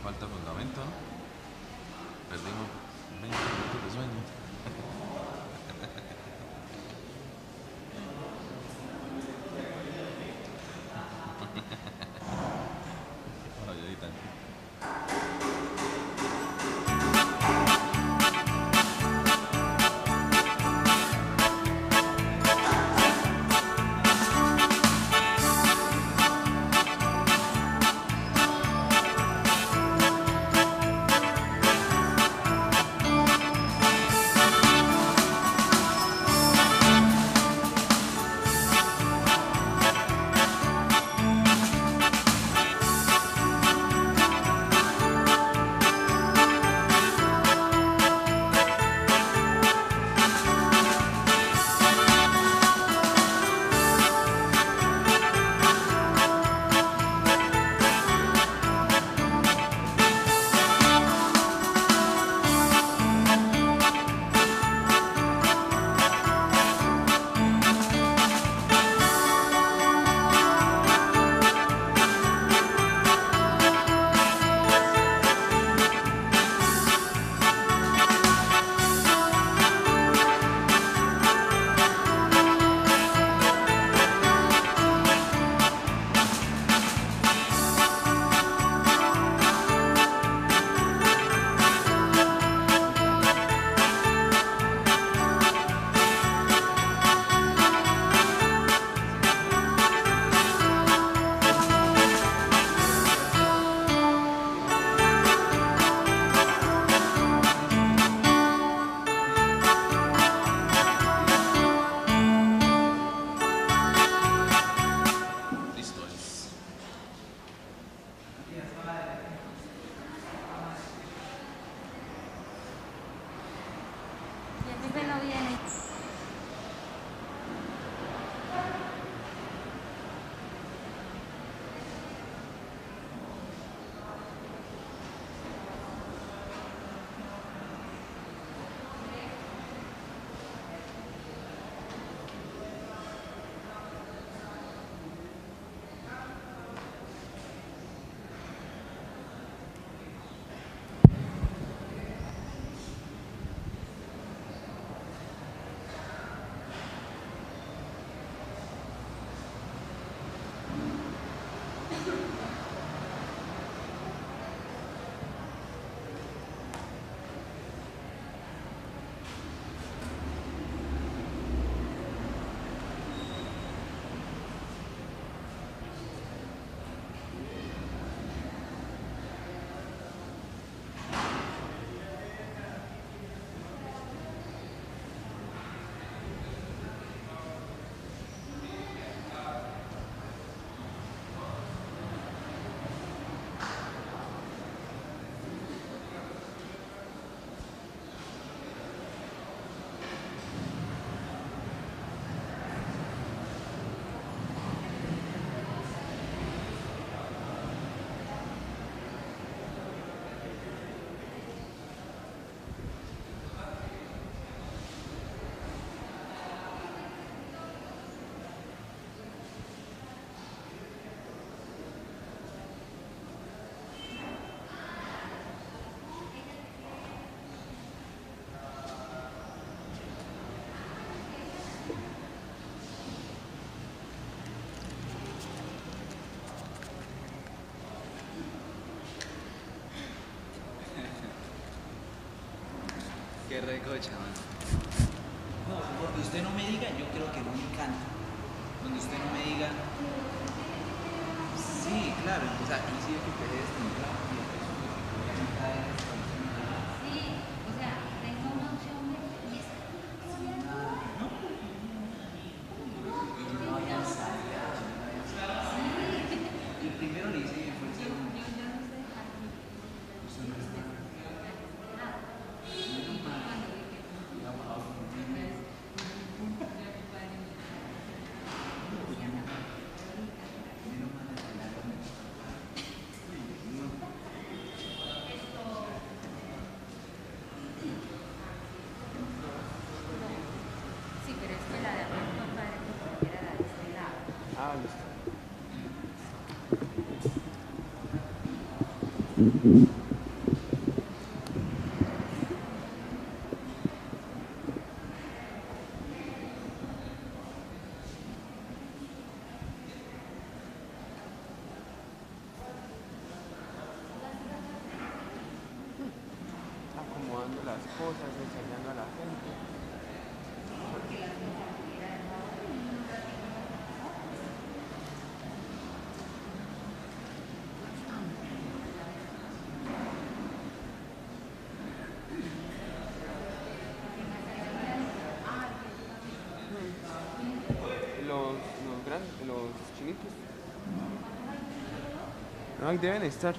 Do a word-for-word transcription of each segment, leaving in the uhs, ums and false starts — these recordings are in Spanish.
falta fundamento, ¿no? Perdimos veinte minutos de sueño. Ay, ahorita. Listo es. Y el Pipe no viene. Qué recocha, man. No, donde usted no me diga, yo creo que no me encanta. Donde usted no me diga. Sí, claro, o sea, inclusive que usted es temprano y el peso que voy a montar en esta Sí, o sea, tengo una opción de diez. ¿no? Y yo no había ensayado, no había ensayado. Y el primero le hice y fue el Yo, yo, segundo. yo no sé aquí. Usted no está. Ah, Menos mal. cuando vi que no, Ya, wow. pues, yo que padre. Menos mal de bailar con él. No. Acomodando las cosas, enseñando a la gente. Los, los grandes, los chiquitos. No, ahí deben estar.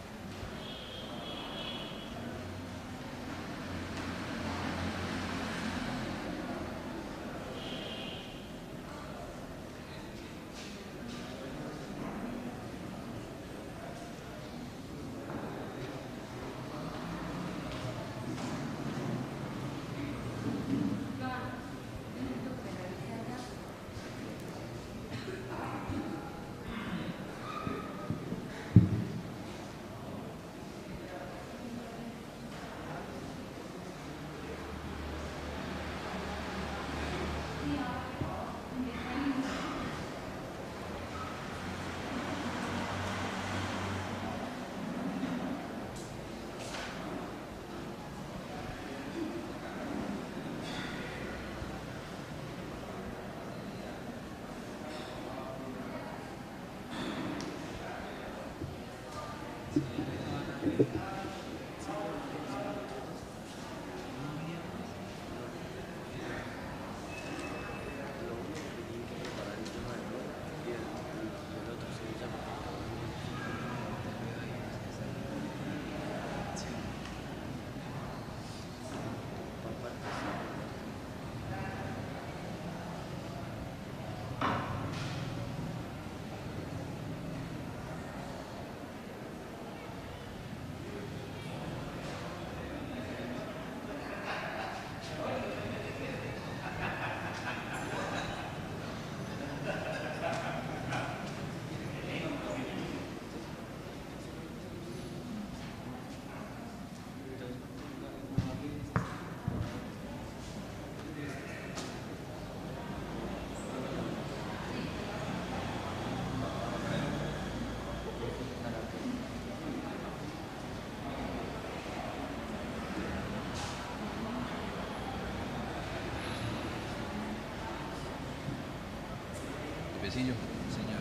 Besillo. Señor.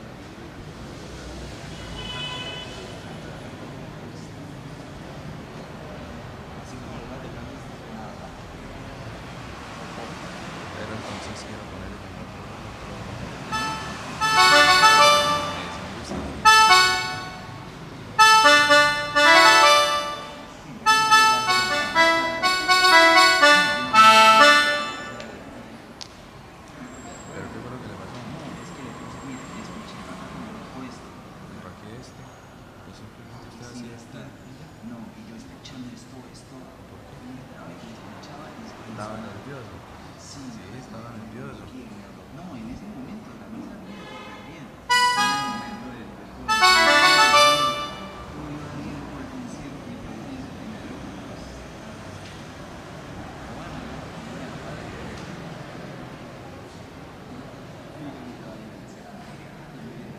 Así como los más de grandes, nada. Pero entonces quiero ponerle también. Ese me gusta. Pero qué fue lo que le pasó. No, es que le puse, mire, le escuché acá como lo puesto. ¿Para qué este? Pues simplemente usted Sí, hacía está. esto. No, y yo escuchando esto, esto, me escuchaba y después. Estaba nervioso. Sí, Sí, estaba nervioso. no, en ese momento la misa no iba súper bien. En el momento del del todo iba bien por el principio y por el principio y luego pues. Pero bueno, ya, padre. No, yo me estaba bien en ese momento.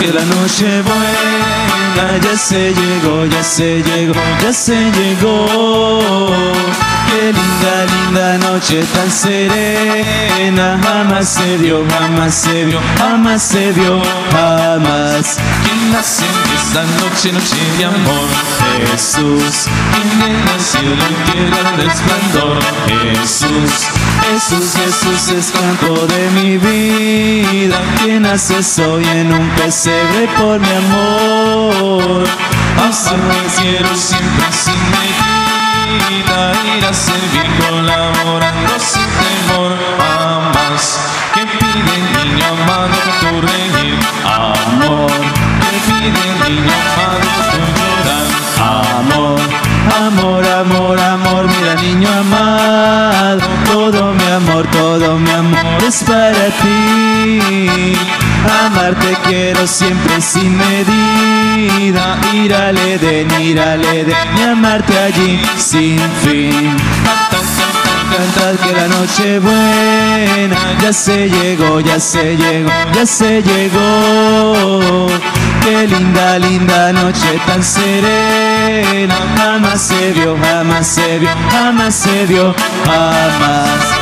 que la noche buena ya se llegó, ya se llegó, ya se llegó. Qué linda, linda noche tan serena, jamás se vio, jamás se vio, jamás se vio, jamás. ¿Quién nace en esta noche, noche de amor? Jesús, ¿Quién en el cielo y tierra el resplandor? Jesús, Jesús, Jesús es canto de mi vida. Quien nace soy en un pesebre por mi amor. Amar al cielo siempre sin medida, ir a servir colaborando sin temor. Amas que pide el niño amado tu reír. Amor, Que pide el niño amado tu llorar. amor, amor, amor, amor, mira niño amado, todo mi amor, todo mi amor es para ti. Amarte quiero siempre sin medida, ir al Edén, ir al Edén y amarte allí sin fin. Cantar que la noche buena ya se llegó, ya se llegó, ya se llegó. Qué linda, linda noche tan serena, jamás se vio, jamás se vio, jamás se vio, jamás.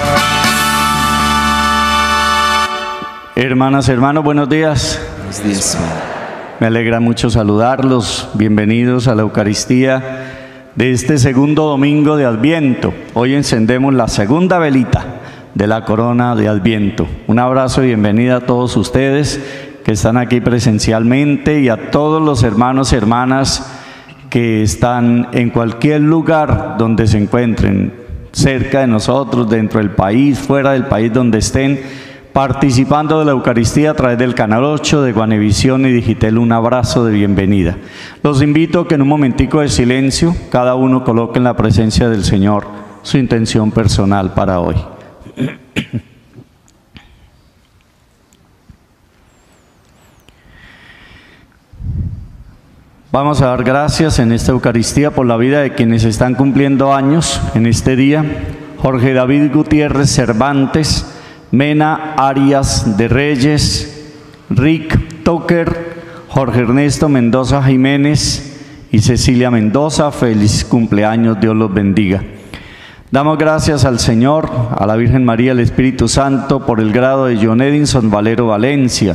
Hermanas, hermanos, buenos días. Buenos días. Me alegra mucho saludarlos. Bienvenidos a la Eucaristía de este segundo domingo de Adviento. Hoy encendemos la segunda velita de la corona de Adviento. Un abrazo y bienvenida a todos ustedes que están aquí presencialmente y a todos los hermanos y hermanas que están en cualquier lugar donde se encuentren, cerca de nosotros, dentro del país, fuera del país, donde estén participando de la Eucaristía a través del Canal ocho de Guanevisión y Digitel. Un abrazo de bienvenida. Los invito a que en un momentico de silencio cada uno coloque en la presencia del Señor su intención personal para hoy. Vamos a dar gracias en esta Eucaristía por la vida de quienes están cumpliendo años en este día. Jorge David Gutiérrez Cervantes, Mena Arias de Reyes, Rick Tucker, Jorge Ernesto Mendoza Jiménez y Cecilia Mendoza. Feliz cumpleaños, Dios los bendiga. Damos gracias al Señor, a la Virgen María, al Espíritu Santo, por el grado de John Edinson Valero Valencia,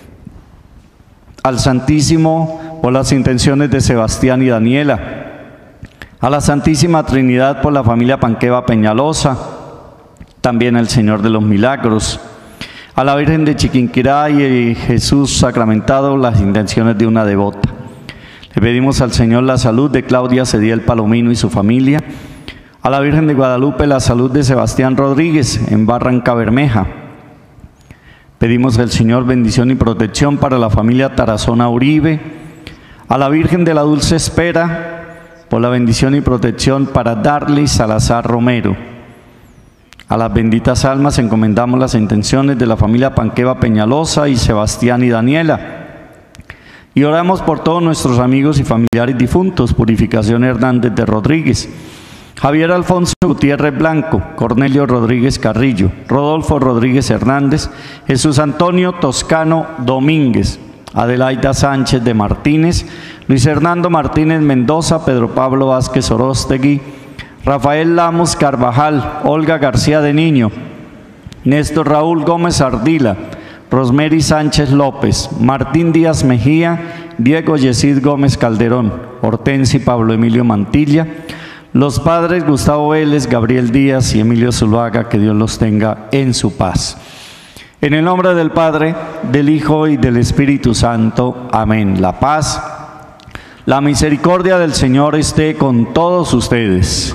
al Santísimo por las intenciones de Sebastián y Daniela, a la Santísima Trinidad por la familia Panqueva Peñalosa, también al Señor de los Milagros, a la Virgen de Chiquinquirá y Jesús sacramentado, las intenciones de una devota. Le pedimos al Señor la salud de Claudia Cediel Palomino y su familia, a la Virgen de Guadalupe la salud de Sebastián Rodríguez en Barranca Bermeja. Pedimos al Señor bendición y protección para la familia Tarazona Uribe, a la Virgen de la Dulce Espera por la bendición y protección para Darly Salazar Romero. A las benditas almas encomendamos las intenciones de la familia Panqueva Peñalosa y Sebastián y Daniela. Y oramos por todos nuestros amigos y familiares difuntos: Purificación Hernández de Rodríguez, Javier Alfonso Gutiérrez Blanco, Cornelio Rodríguez Carrillo, Rodolfo Rodríguez Hernández, Jesús Antonio Toscano Domínguez, Adelaida Sánchez de Martínez, Luis Hernando Martínez Mendoza, Pedro Pablo Vázquez Orostegui, Rafael Lamos Carvajal, Olga García de Niño, Néstor Raúl Gómez Ardila, Rosemary Sánchez López, Martín Díaz Mejía, Diego Yesid Gómez Calderón, Hortensi Pablo Emilio Mantilla, los padres Gustavo Vélez, Gabriel Díaz y Emilio Zuluaga, que Dios los tenga en su paz. En el nombre del Padre, del Hijo y del Espíritu Santo. Amén. La paz, la misericordia del Señor esté con todos ustedes.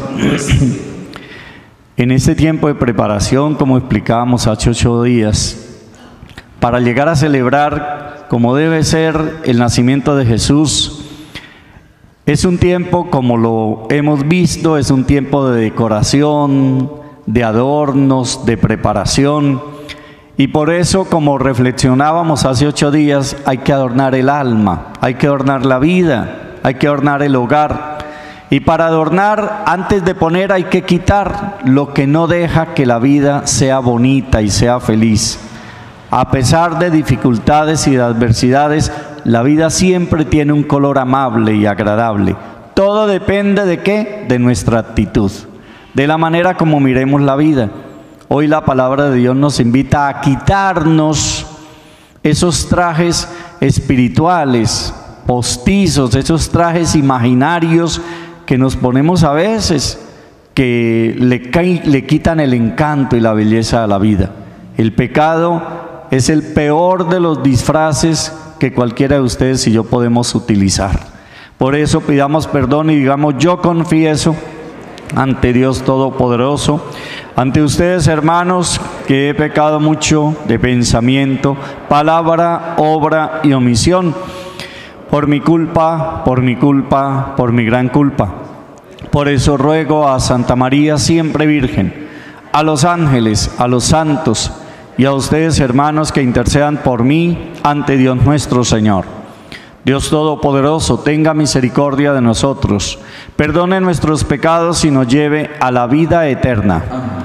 En este tiempo de preparación, como explicábamos hace ocho días, para llegar a celebrar como debe ser el nacimiento de Jesús, es un tiempo, como lo hemos visto, es un tiempo de decoración, de adornos, de preparación. Y por eso, como reflexionábamos hace ocho días, hay que adornar el alma, hay que adornar la vida, hay que adornar el hogar. Y para adornar, antes de poner, hay que quitar lo que no deja que la vida sea bonita y sea feliz. A pesar de dificultades y de adversidades, la vida siempre tiene un color amable y agradable. Todo depende de qué, de nuestra actitud, de la manera como miremos la vida. Hoy la palabra de Dios nos invita a quitarnos esos trajes espirituales, postizos, esos trajes imaginarios que nos ponemos a veces, que le, le quitan el encanto y la belleza a la vida. El pecado es el peor de los disfraces que cualquiera de ustedes y yo podemos utilizar. Por eso pidamos perdón y digamos: yo confieso ante Dios Todopoderoso, ante ustedes, hermanos, que he pecado mucho de pensamiento, palabra, obra y omisión, por mi culpa, por mi culpa, por mi gran culpa. Por eso ruego a Santa María siempre Virgen, a los ángeles, a los santos y a ustedes, hermanos, que intercedan por mí ante Dios nuestro Señor. Dios Todopoderoso, tenga misericordia de nosotros, perdone nuestros pecados y nos lleve a la vida eterna.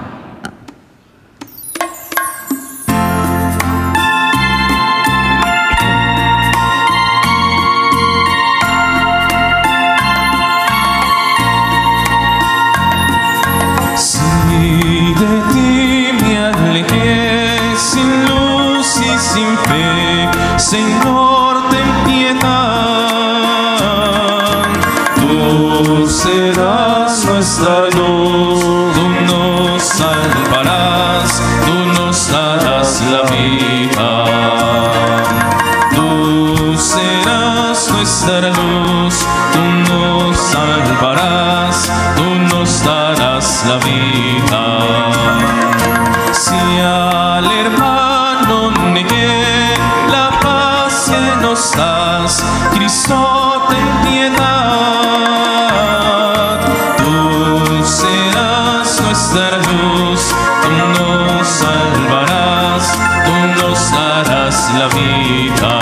Si de ti me alejé sin luz y sin fe, Señor, ten piedad. Tú serás nuestra luz, tú nos salvarás, tú nos darás la vida. Tú serás nuestra luz, tú nos salvarás, tú nos darás la vida. Si al hermano negué, la paz que nos das, Cristo, ten piedad. Tú serás nuestra luz, tú nos salvarás, tú nos darás la vida.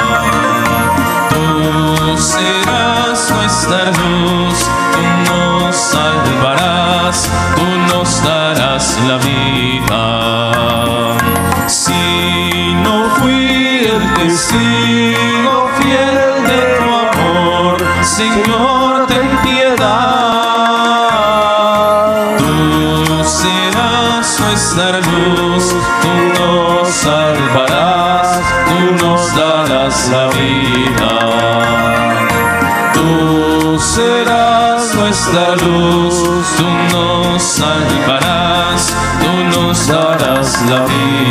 Tú serás nuestra luz, tú nos salvarás, tú nos darás la vida. Si no fui el testigo fiel de tu amor, Señor, ten piedad. Tú serás nuestra luz, tú nos salvarás, tú nos darás la vida. Tú serás nuestra luz, tú nos salvarás, tú nos darás la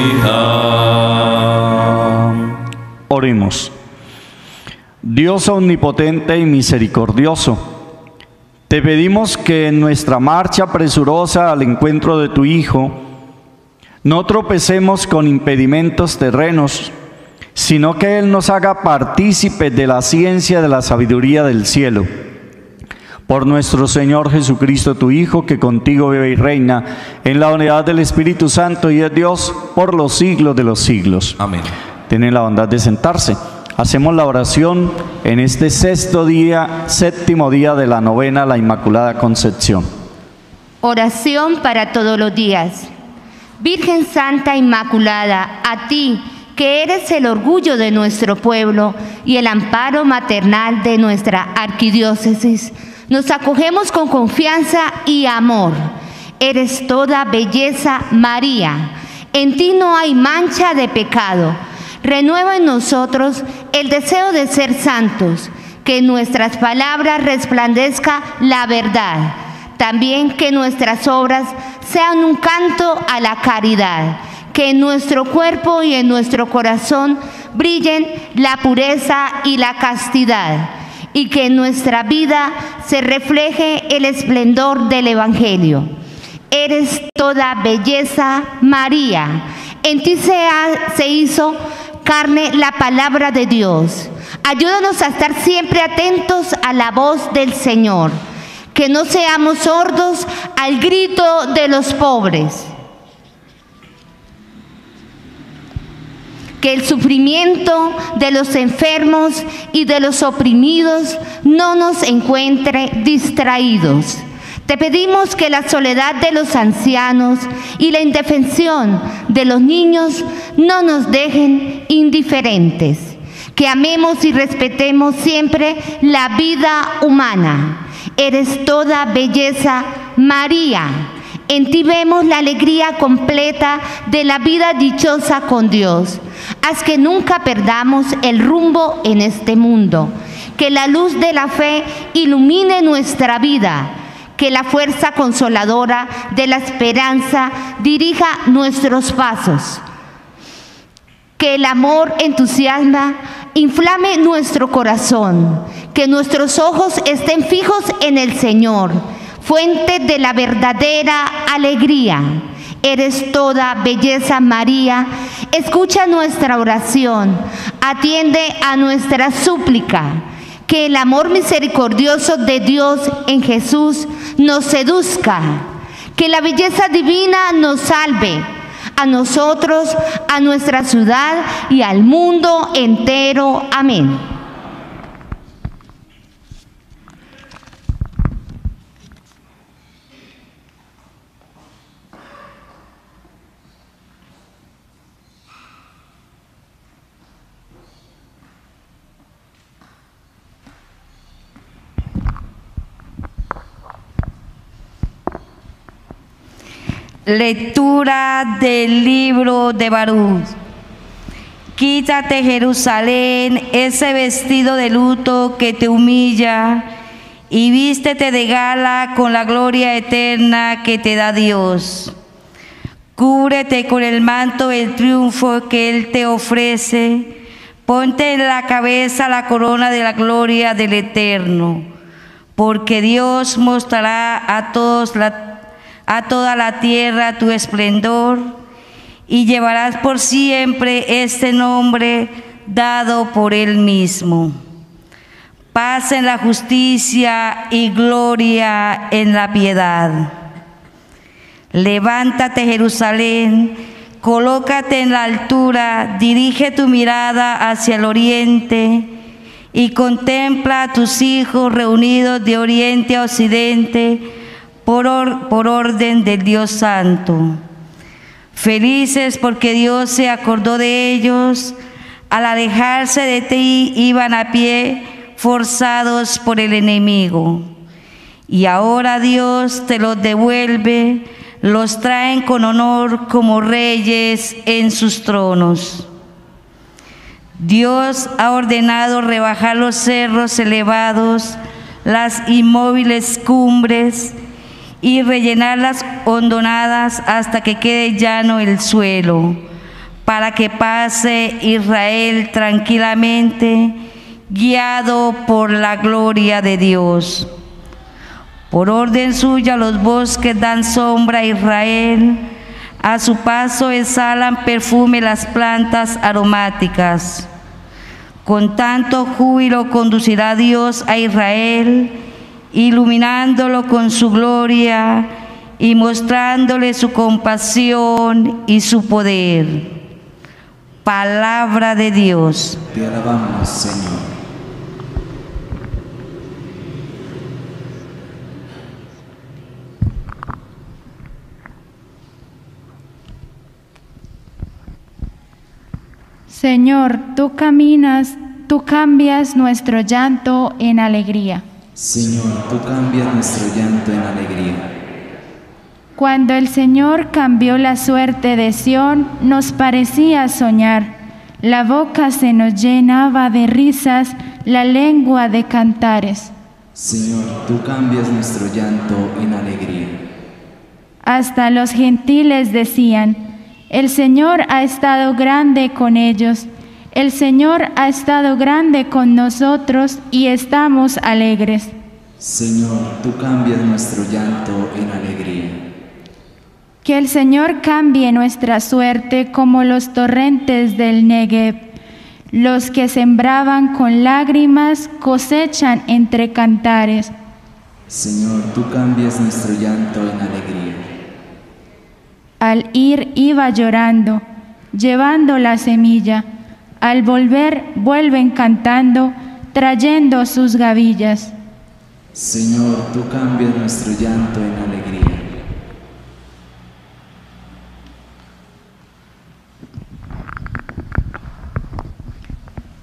vida. Oremos. Dios omnipotente y misericordioso, te pedimos que en nuestra marcha presurosa al encuentro de tu Hijo no tropecemos con impedimentos terrenos, sino que Él nos haga partícipes de la ciencia de la sabiduría del cielo. Por nuestro Señor Jesucristo, tu Hijo, que contigo vive y reina en la unidad del Espíritu Santo y es Dios por los siglos de los siglos. Amén. Tienen la bondad de sentarse. Hacemos la oración en este sexto día, séptimo día de la novena a la Inmaculada Concepción. Oración para todos los días. Virgen Santa Inmaculada, a ti, que eres el orgullo de nuestro pueblo y el amparo maternal de nuestra arquidiócesis, nos acogemos con confianza y amor. Eres toda belleza, María. En ti no hay mancha de pecado. Renueva en nosotros el deseo de ser santos, que en nuestras palabras resplandezca la verdad. También que nuestras obras sean un canto a la caridad. Que en nuestro cuerpo y en nuestro corazón brillen la pureza y la castidad, y que en nuestra vida se refleje el esplendor del Evangelio. Eres toda belleza, María. En ti se, ha, se hizo carne la palabra de Dios. Ayúdanos a estar siempre atentos a la voz del Señor, que no seamos sordos al grito de los pobres. Que el sufrimiento de los enfermos y de los oprimidos no nos encuentre distraídos. Te pedimos que la soledad de los ancianos y la indefensión de los niños no nos dejen indiferentes. que amemos y respetemos siempre la vida humana. Eres toda belleza, María. En ti vemos la alegría completa de la vida dichosa con Dios. Haz que nunca perdamos el rumbo en este mundo. Que la luz de la fe ilumine nuestra vida. Que la fuerza consoladora de la esperanza dirija nuestros pasos. Que el amor entusiasma, inflame nuestro corazón. Que nuestros ojos estén fijos en el Señor, fuente de la verdadera alegría. Eres toda belleza, María. Escucha nuestra oración, atiende a nuestra súplica. Que el amor misericordioso de Dios en Jesús nos seduzca. Que la belleza divina nos salve, a nosotros, a nuestra ciudad y al mundo entero. Amén. Lectura del libro de Baruch. Quítate, Jerusalén, ese vestido de luto que te humilla, y vístete de gala con la gloria eterna que te da Dios. Cúbrete con el manto del triunfo que Él te ofrece. Ponte en la cabeza la corona de la gloria del Eterno, porque Dios mostrará a todos la a toda la tierra tu esplendor, y llevarás por siempre este nombre dado por Él mismo. Paz en la justicia y gloria en la piedad. Levántate, Jerusalén, colócate en la altura, dirige tu mirada hacia el oriente y contempla a tus hijos reunidos de oriente a occidente, Por, or, por orden del Dios Santo. Felices porque Dios se acordó de ellos. Al alejarse de ti iban a pie, forzados por el enemigo. Y ahora Dios te los devuelve, los traen con honor como reyes en sus tronos. Dios ha ordenado rebajar los cerros elevados, las inmóviles cumbres, y rellenar las hondonadas hasta que quede llano el suelo, para que pase Israel tranquilamente, guiado por la gloria de Dios. Por orden suya los bosques dan sombra a Israel, a su paso exhalan perfume las plantas aromáticas. Con tanto júbilo conducirá Dios a Israel, iluminándolo con su gloria y mostrándole su compasión y su poder. Palabra de Dios. Te alabamos, Señor. Señor, tú caminas, tú cambias nuestro llanto en alegría. Señor, tú cambias nuestro llanto en alegría. Cuando el Señor cambió la suerte de Sión, nos parecía soñar. La boca se nos llenaba de risas, la lengua de cantares. Señor, tú cambias nuestro llanto en alegría. Hasta los gentiles decían: el Señor ha estado grande con ellos. El Señor ha estado grande con nosotros y estamos alegres. Señor, tú cambias nuestro llanto en alegría. Que el Señor cambie nuestra suerte como los torrentes del Negev. Los que sembraban con lágrimas cosechan entre cantares. Señor, tú cambias nuestro llanto en alegría. Al ir iba llorando, llevando la semilla. Al volver, vuelven cantando, trayendo sus gavillas. Señor, tú cambias nuestro llanto en alegría.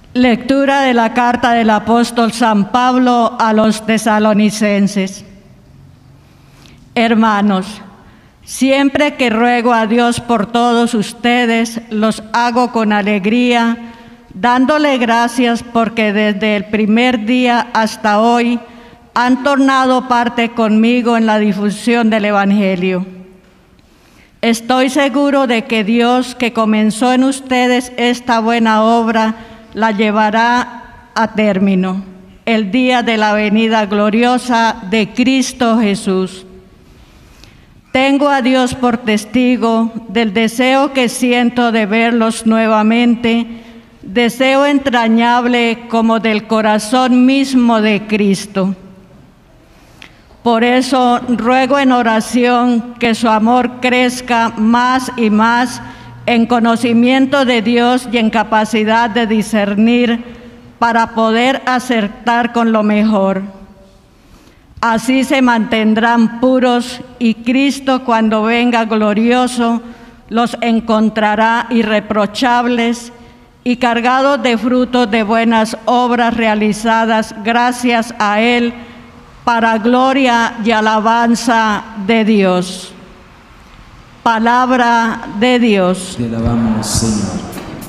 Lectura de la carta del apóstol San Pablo a los tesalonicenses. Hermanos, siempre que ruego a Dios por todos ustedes, los hago con alegría, dándole gracias porque desde el primer día hasta hoy han tornado parte conmigo en la difusión del Evangelio. Estoy seguro de que Dios, que comenzó en ustedes esta buena obra, la llevará a término el día de la venida gloriosa de Cristo Jesús. Tengo a Dios por testigo del deseo que siento de verlos nuevamente, deseo entrañable como del corazón mismo de Cristo. Por eso ruego en oración que su amor crezca más y más en conocimiento de Dios y en capacidad de discernir para poder acertar con lo mejor. Así se mantendrán puros y Cristo, cuando venga glorioso, los encontrará irreprochables y cargados de frutos de buenas obras realizadas gracias a Él, para gloria y alabanza de Dios. Palabra de Dios. Te alabamos, Señor.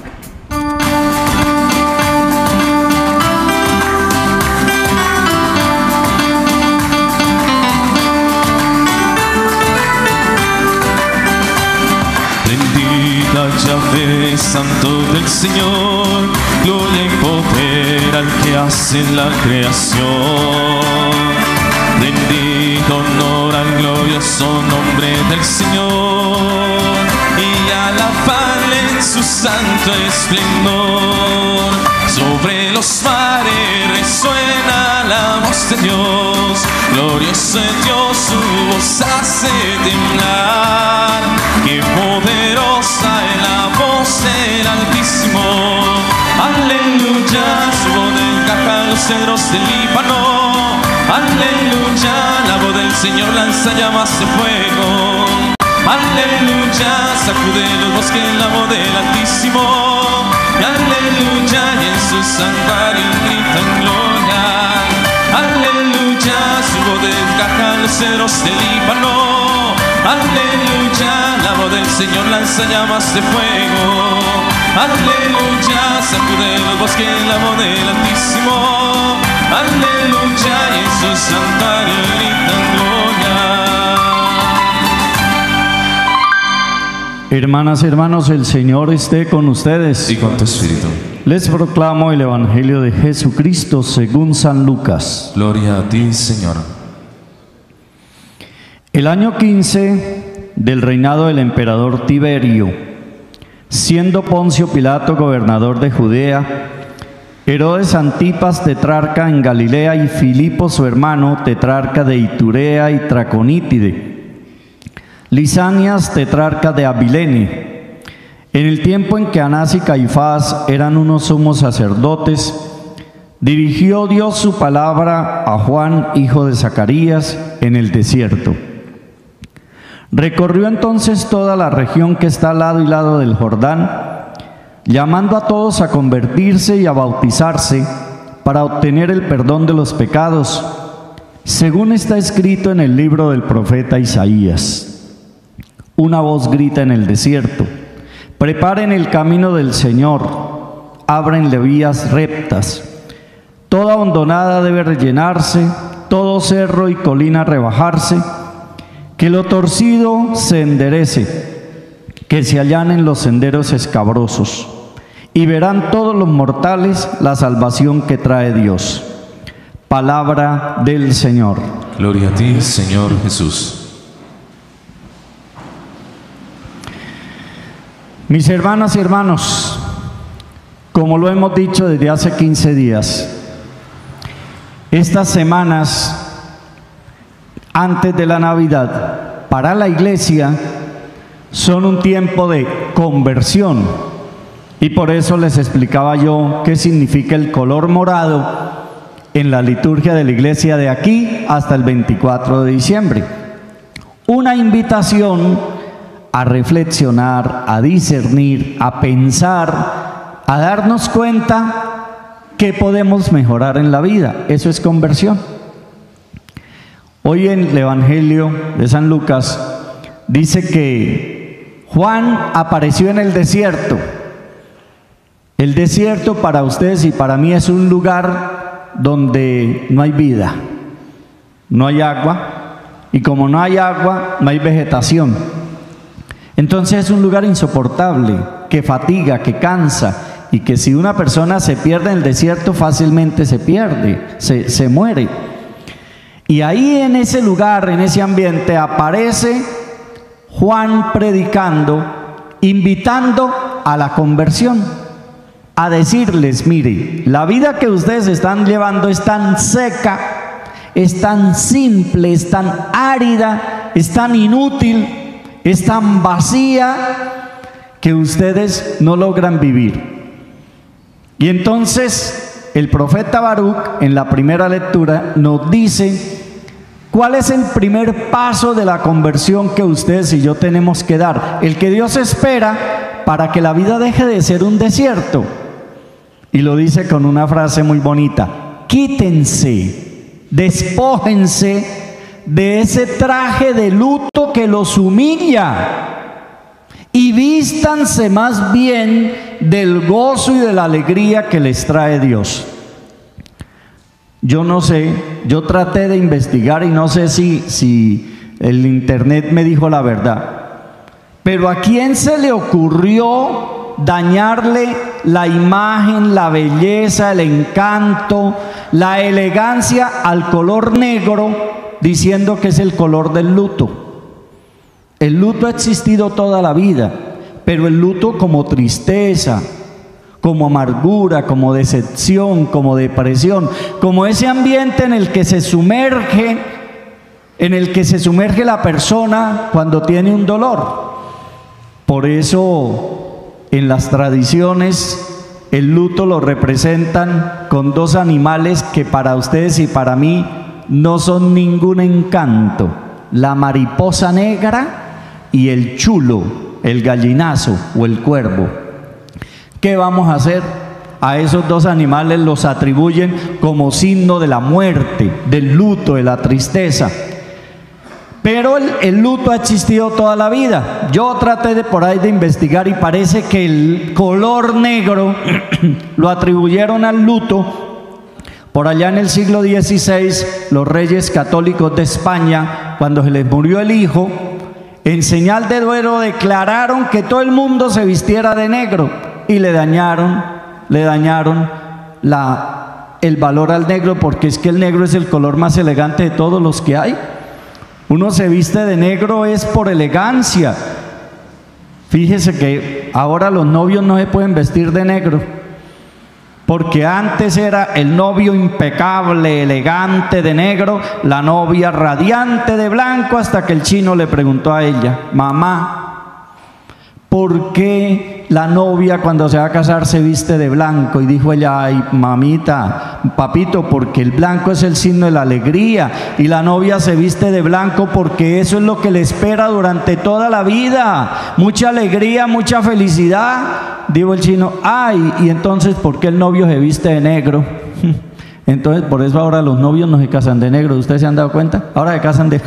Bendita Yahvé, santo del Señor, gloria y poder al que hace la creación. Bendito, honor al glorioso nombre del Señor, y alabarle en su santo esplendor. Sobre los mares resuena la voz de Dios, glorioso es Dios, su voz hace temblar. Qué poderosa es la voz del Altísimo, aleluya, su voz encaja los cedros del Líbano. Aleluya, la voz del Señor lanza llamas de fuego. Aleluya, sacude los bosques la voz del Altísimo. Y aleluya, y en su santuario grita en gloria. Aleluya, su voz desgaja los cedros del Líbano. Aleluya, la voz del Señor lanza llamas de fuego. Aleluya, sacude los bosques la voz del Altísimo. Aleluya, y en su santuario gritan gloria. Hermanas y hermanos, el Señor esté con ustedes. Y con tu espíritu. Les proclamo el Evangelio de Jesucristo según San Lucas. Gloria a ti, Señor. El año quince del reinado del emperador Tiberio, siendo Poncio Pilato gobernador de Judea, Herodes Antipas tetrarca en Galilea y Filipo su hermano tetrarca de Iturea y Traconítide, Lisanias tetrarca de Abilene, en el tiempo en que Anás y Caifás eran unos sumos sacerdotes, dirigió Dios su palabra a Juan, hijo de Zacarías, en el desierto. Recorrió entonces toda la región que está al lado y lado del Jordán, llamando a todos a convertirse y a bautizarse para obtener el perdón de los pecados, según está escrito en el libro del profeta Isaías. Una voz grita en el desierto: preparen el camino del Señor, ábrenle vías rectas. Toda hondonada debe rellenarse, todo cerro y colina rebajarse, que lo torcido se enderece, que se allanen los senderos escabrosos, y verán todos los mortales la salvación que trae Dios. Palabra del Señor. Gloria a ti, Señor Jesús. Mis hermanas y hermanos, como lo hemos dicho desde hace quince días, estas semanas antes de la Navidad, para la Iglesia, son un tiempo de conversión, y por eso les explicaba yo qué significa el color morado en la liturgia de la Iglesia de aquí hasta el veinticuatro de diciembre. Una invitación a reflexionar, a discernir, a pensar, a darnos cuenta ¿qué podemos mejorar en la vida? Eso es conversión. Hoy en el Evangelio de San Lucas dice que Juan apareció en el desierto. El desierto para ustedes y para mí es un lugar donde no hay vida, no hay agua, y como no hay agua, no hay vegetación. Entonces es un lugar insoportable, que fatiga, que cansa, y que si una persona se pierde en el desierto, fácilmente se pierde, se, se muere. Y ahí en ese lugar, en ese ambiente, aparece Juan predicando, invitando a la conversión, a decirles: mire, la vida que ustedes están llevando es tan seca, es tan simple, es tan árida, es tan inútil, es tan vacía, que ustedes no logran vivir. Y entonces el profeta Baruch en la primera lectura nos dice cuál es el primer paso de la conversión que ustedes y yo tenemos que dar, el que Dios espera para que la vida deje de ser un desierto. Y lo dice con una frase muy bonita: quítense, despójense de ese traje de luto que los humilla y vístanse más bien del gozo y de la alegría que les trae Dios. Yo no sé, yo traté de investigar y no sé si, si el internet me dijo la verdad, pero ¿a quién se le ocurrió dañarle la imagen, la belleza, el encanto, la elegancia al color negro, diciendo que es el color del luto? El luto ha existido toda la vida, pero el luto como tristeza, como amargura, como decepción, como depresión, como ese ambiente en el que se sumerge, en el que se sumerge la persona cuando tiene un dolor. Por eso en las tradiciones el luto lo representan con dos animales que para ustedes y para mí no son ningún encanto: la mariposa negra y el chulo, el gallinazo o el cuervo. ¿Qué vamos a hacer? A esos dos animales los atribuyen como signo de la muerte, del luto, de la tristeza. Pero el, el luto ha existido toda la vida. Yo traté de por ahí de investigar y parece que el color negro lo atribuyeron al luto por allá en el siglo dieciséis. Los reyes católicos de España, cuando se les murió el hijo, en señal de duelo declararon que todo el mundo se vistiera de negro y le dañaron, le dañaron la, el valor al negro, porque es que el negro es el color más elegante de todos los que hay. Uno se viste de negro es por elegancia. Fíjese que ahora los novios no se pueden vestir de negro, porque antes era el novio impecable, elegante de negro, la novia radiante de blanco, hasta que el chino le preguntó a ella: mamá, ¿por qué la novia cuando se va a casar se viste de blanco? Y dijo ella: ay, mamita, papito, porque el blanco es el signo de la alegría, y la novia se viste de blanco porque eso es lo que le espera durante toda la vida, mucha alegría, mucha felicidad. Dijo el chino: ay, y entonces ¿por qué el novio se viste de negro? Entonces por eso ahora los novios no se casan de negro. ¿Ustedes se han dado cuenta? Ahora se casan de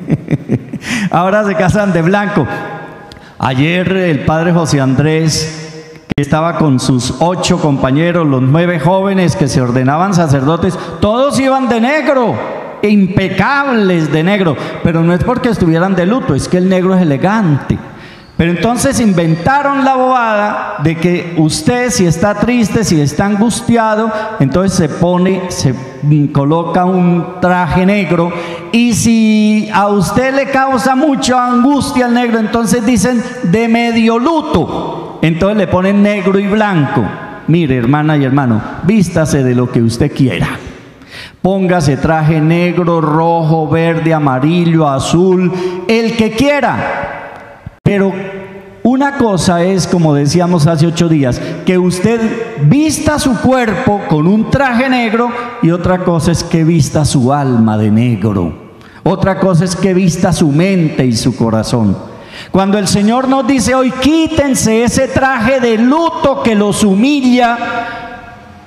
ahora se casan de blanco. Ayer el padre José Andrés, que estaba con sus ocho compañeros, los nueve jóvenes que se ordenaban sacerdotes, todos iban de negro, impecables de negro, pero no es porque estuvieran de luto, es que el negro es elegante. Pero entonces inventaron la bobada de que usted, si está triste, si está angustiado, entonces se pone, se coloca un traje negro, y si a usted le causa mucha angustia el negro, entonces dicen de medio luto, entonces le ponen negro y blanco. Mire, hermana y hermano, vístase de lo que usted quiera. Póngase traje negro, rojo, verde, amarillo, azul, el que quiera. Pero una cosa es, como decíamos hace ocho días, que usted vista su cuerpo con un traje negro, y otra cosa es que vista su alma de negro. Otra cosa es que vista su mente y su corazón. Cuando el Señor nos dice hoy: quítense ese traje de luto que los humilla,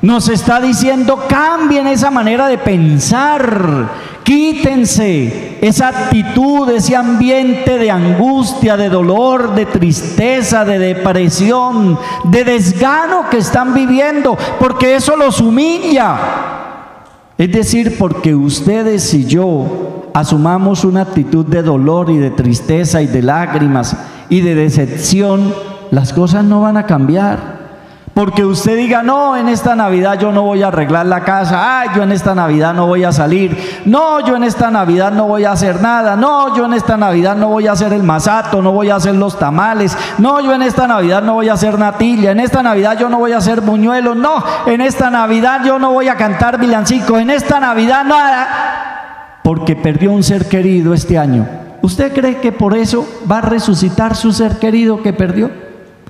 Nos está diciendo, cambien esa manera de pensar, quítense esa actitud, ese ambiente de angustia, de dolor, de tristeza, de depresión, de desgano que están viviendo, porque eso los humilla. Es decir, porque ustedes y yo asumamos una actitud de dolor y de tristeza y de lágrimas y de decepción, las cosas no van a cambiar. Porque usted diga, no, en esta Navidad yo no voy a arreglar la casa, ay, yo en esta Navidad no voy a salir, no, yo en esta Navidad no voy a hacer nada, no, yo en esta Navidad no voy a hacer el masato, no voy a hacer los tamales, no, yo en esta Navidad no voy a hacer natilla, en esta Navidad yo no voy a hacer buñuelos, no, en esta Navidad yo no voy a cantar villancicos, en esta Navidad nada, porque perdió un ser querido este año. ¿Usted cree que por eso va a resucitar su ser querido que perdió?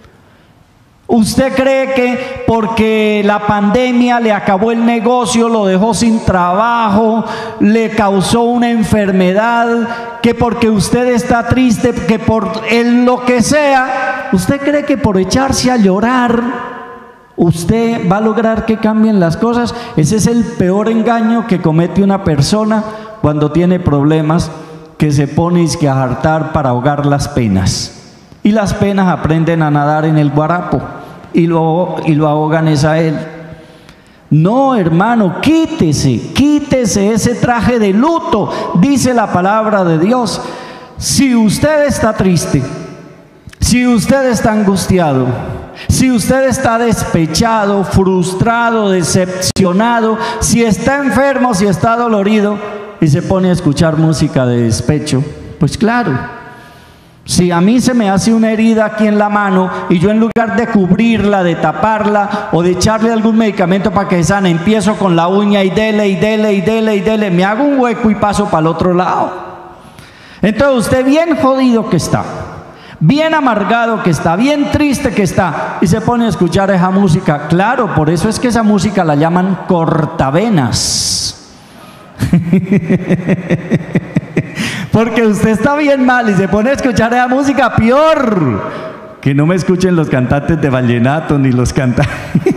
¿Usted cree que porque la pandemia le acabó el negocio, lo dejó sin trabajo, le causó una enfermedad, que porque usted está triste, que por el lo que sea, usted cree que por echarse a llorar usted va a lograr que cambien las cosas? Ese es el peor engaño que comete una persona cuando tiene problemas, que se pone a hartar para ahogar las penas. Y las penas aprenden a nadar en el guarapo y lo, y lo ahogan es a él. No, hermano, quítese, quítese ese traje de luto, dice la palabra de Dios. Si usted está triste, si usted está angustiado, si usted está despechado, frustrado, decepcionado, si está enfermo, si está dolorido y se pone a escuchar música de despecho, pues claro, si a mí se me hace una herida aquí en la mano y yo en lugar de cubrirla, de taparla o de echarle algún medicamento para que se sane, empiezo con la uña y dele y dele y dele y dele, me hago un hueco y paso para el otro lado. Entonces usted bien jodido que está, bien amargado que está, bien triste que está, y se pone a escuchar esa música. Claro, por eso es que esa música la llaman cortavenas. Porque usted está bien mal y se pone a escuchar esa música, peor. Que no me escuchen los cantantes de vallenato, ni los cantantes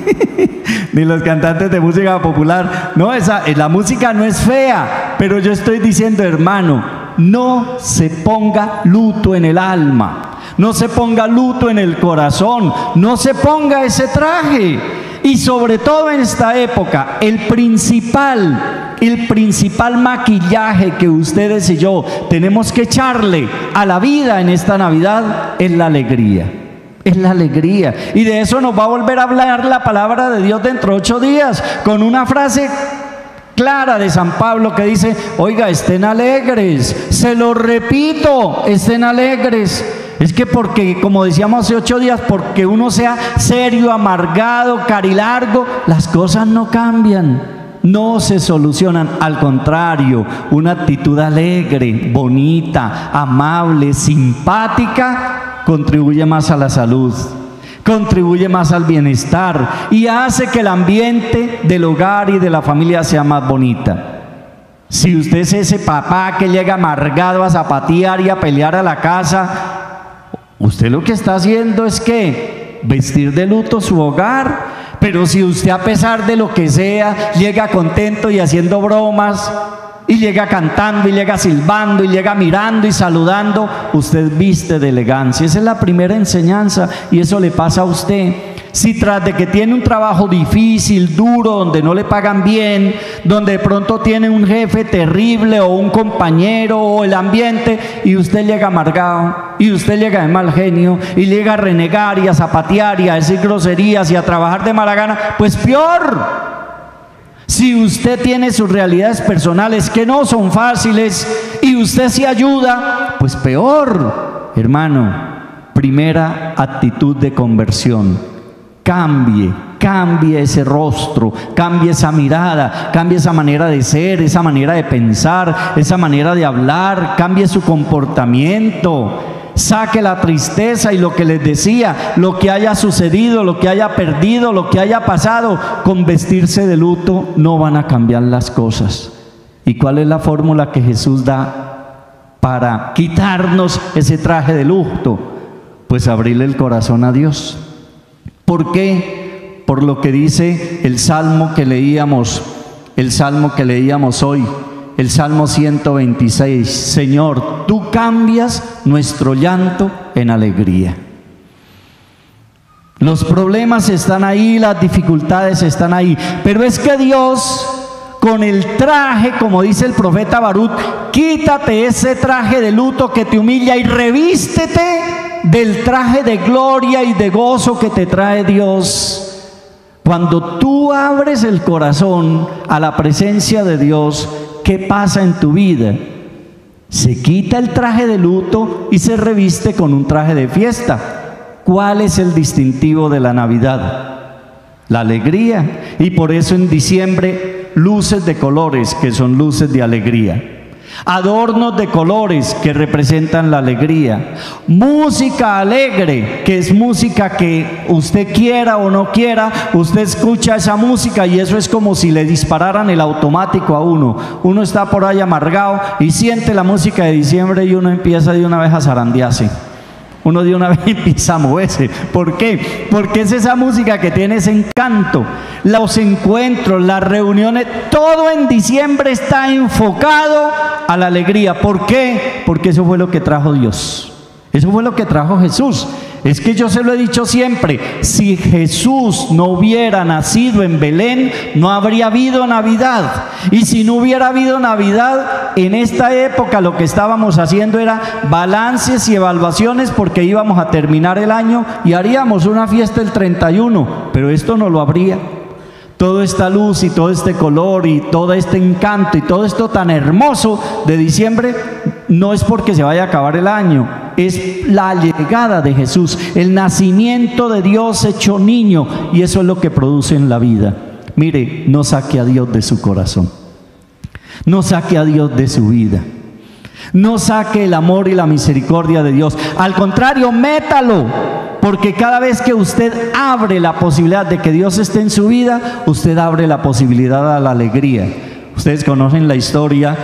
ni los cantantes de música popular. No, esa, la música no es fea, pero yo estoy diciendo, hermano, no se ponga luto en el alma, no se ponga luto en el corazón, no se ponga ese traje. Y sobre todo en esta época, el principal, el principal maquillaje que ustedes y yo tenemos que echarle a la vida en esta Navidad es la alegría. Es la alegría. Y de eso nos va a volver a hablar la palabra de Dios dentro de ocho días, con una frase clara de San Pablo que dice, oiga, estén alegres, se lo repito, estén alegres. Es que porque, como decíamos hace ocho días, porque uno sea serio, amargado, carilargo, las cosas no cambian, no se solucionan. Al contrario, una actitud alegre, bonita, amable, simpática, contribuye más a la salud, contribuye más al bienestar y hace que el ambiente del hogar y de la familia sea más bonita. Si usted es ese papá que llega amargado a zapatear y a pelear a la casa, usted lo que está haciendo es que vestir de luto su hogar. Pero si usted, a pesar de lo que sea, llega contento y haciendo bromas, y llega cantando, y llega silbando, y llega mirando y saludando, usted viste de elegancia. Esa es la primera enseñanza, y eso le pasa a usted. Si tras de que tiene un trabajo difícil, duro, donde no le pagan bien, donde de pronto tiene un jefe terrible o un compañero o el ambiente, y usted llega amargado, y usted llega de mal genio, y llega a renegar y a zapatear y a decir groserías y a trabajar de mala gana, pues peor. Si usted tiene sus realidades personales que no son fáciles y usted se ayuda, pues peor. Hermano, primera actitud de conversión. Cambie, cambie ese rostro, cambie esa mirada, cambie esa manera de ser, esa manera de pensar, esa manera de hablar, cambie su comportamiento. Saque la tristeza y lo que les decía, lo que haya sucedido, lo que haya perdido, lo que haya pasado, con vestirse de luto no van a cambiar las cosas. ¿Y cuál es la fórmula que Jesús da para quitarnos ese traje de luto? Pues abrirle el corazón a Dios. ¿Por qué? por lo que dice el salmo que leíamos, el salmo que leíamos hoy, el Salmo ciento veintiséis. Señor, tú cambias nuestro llanto en alegría. Los problemas están ahí, las dificultades están ahí, pero es que Dios, con el traje, como dice el profeta Baruch, quítate ese traje de luto que te humilla y revístete del traje de gloria y de gozo que te trae Dios. Cuando tú abres el corazón a la presencia de Dios, ¿qué pasa en tu vida? Se quita el traje de luto y se reviste con un traje de fiesta. ¿Cuál es el distintivo de la Navidad? La alegría. Y por eso en diciembre, luces de colores, que son luces de alegría. Adornos de colores que representan la alegría. Música alegre, que es música que usted quiera o no quiera, usted escucha esa música y eso es como si le dispararan el automático a uno. Uno está por ahí amargado y siente la música de diciembre y uno empieza de una vez a zarandearse. Uno de una vez empieza a moverse. ¿Por qué? Porque es esa música que tiene ese encanto. Los encuentros, las reuniones, todo en diciembre está enfocado a la alegría. ¿Por qué? Porque eso fue lo que trajo Dios. Eso fue lo que trajo Jesús. Es que yo se lo he dicho siempre, si Jesús no hubiera nacido en Belén, no habría habido Navidad. Y si no hubiera habido Navidad, en esta época lo que estábamos haciendo era balances y evaluaciones porque íbamos a terminar el año y haríamos una fiesta el treinta y uno, pero esto no lo habría. Toda esta luz y todo este color y todo este encanto y todo esto tan hermoso de diciembre no es porque se vaya a acabar el año, es la llegada de Jesús, el nacimiento de Dios hecho niño, y eso es lo que produce en la vida. Mire, no saque a Dios de su corazón, no saque a Dios de su vida, no saque el amor y la misericordia de Dios, al contrario, métalo. Porque cada vez que usted abre la posibilidad de que Dios esté en su vida, usted abre la posibilidad a la alegría. Ustedes conocen la historia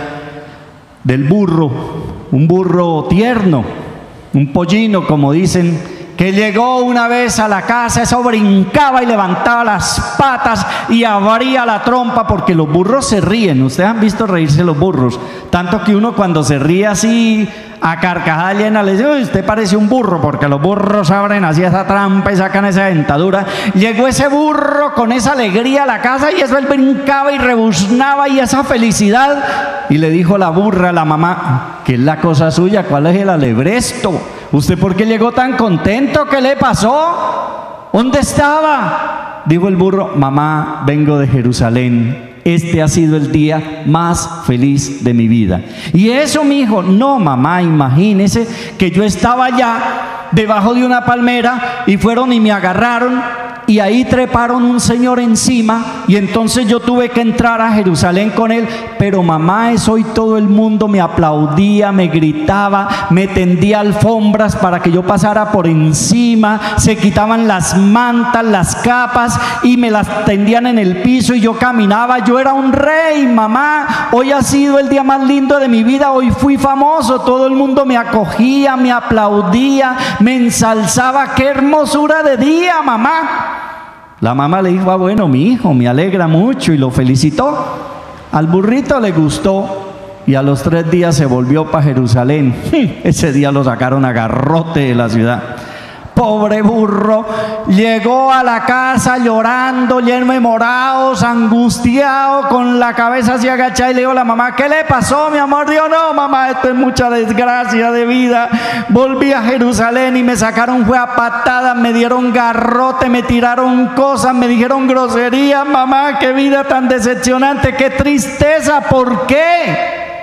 del burro, un burro tierno, un pollino, como dicen, que llegó una vez a la casa, eso brincaba y levantaba las patas y abría la trompa, porque los burros se ríen. Ustedes han visto reírse los burros, tanto que uno cuando se ríe así a carcajada llena le dice: uy, usted parece un burro, porque los burros abren así esa trampa y sacan esa dentadura. Llegó ese burro con esa alegría a la casa y eso él brincaba y rebuznaba y esa felicidad, y le dijo la burra a la mamá: ¿qué es la cosa suya? ¿Cuál es el alebresto? ¿Usted por qué llegó tan contento? ¿Qué le pasó? ¿Dónde estaba? Dijo el burro: mamá, vengo de Jerusalén. Este ha sido el día más feliz de mi vida. Y eso, mi hijo, no, mamá, imagínese que yo estaba allá debajo de una palmera y fueron y me agarraron y ahí treparon un señor encima y entonces yo tuve que entrar a Jerusalén con él, pero mamá, eso hoy todo el mundo me aplaudía, me gritaba, me tendía alfombras para que yo pasara por encima, se quitaban las mantas, las capas y me las tendían en el piso y yo caminaba, yo era un rey, mamá, hoy ha sido el día más lindo de mi vida, hoy fui famoso, todo el mundo me acogía, me aplaudía, me ensalzaba, qué hermosura de día, mamá. La mamá le dijo: ah, bueno, mi hijo, me alegra mucho, y lo felicitó. Al burrito le gustó y a los tres días se volvió para Jerusalén. Ese día lo sacaron a garrote de la ciudad. Pobre burro, llegó a la casa llorando, lleno de morados, angustiado, con la cabeza así agachada, y le dijo a la mamá: ¿qué le pasó, mi amor? Dijo: no, mamá, esto es mucha desgracia de vida. Volví a Jerusalén y me sacaron fue a patadas, me dieron garrote, me tiraron cosas, me dijeron groserías. Mamá, qué vida tan decepcionante, qué tristeza, ¿por qué?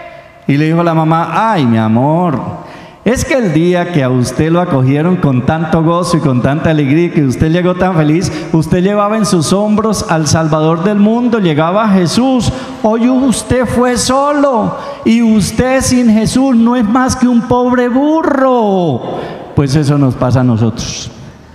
Y le dijo a la mamá: ay, mi amor, es que el día que a usted lo acogieron con tanto gozo y con tanta alegría, que usted llegó tan feliz, usted llevaba en sus hombros al Salvador del mundo, llegaba a Jesús. Hoy usted fue solo y usted sin Jesús no es más que un pobre burro. Pues eso nos pasa a nosotros.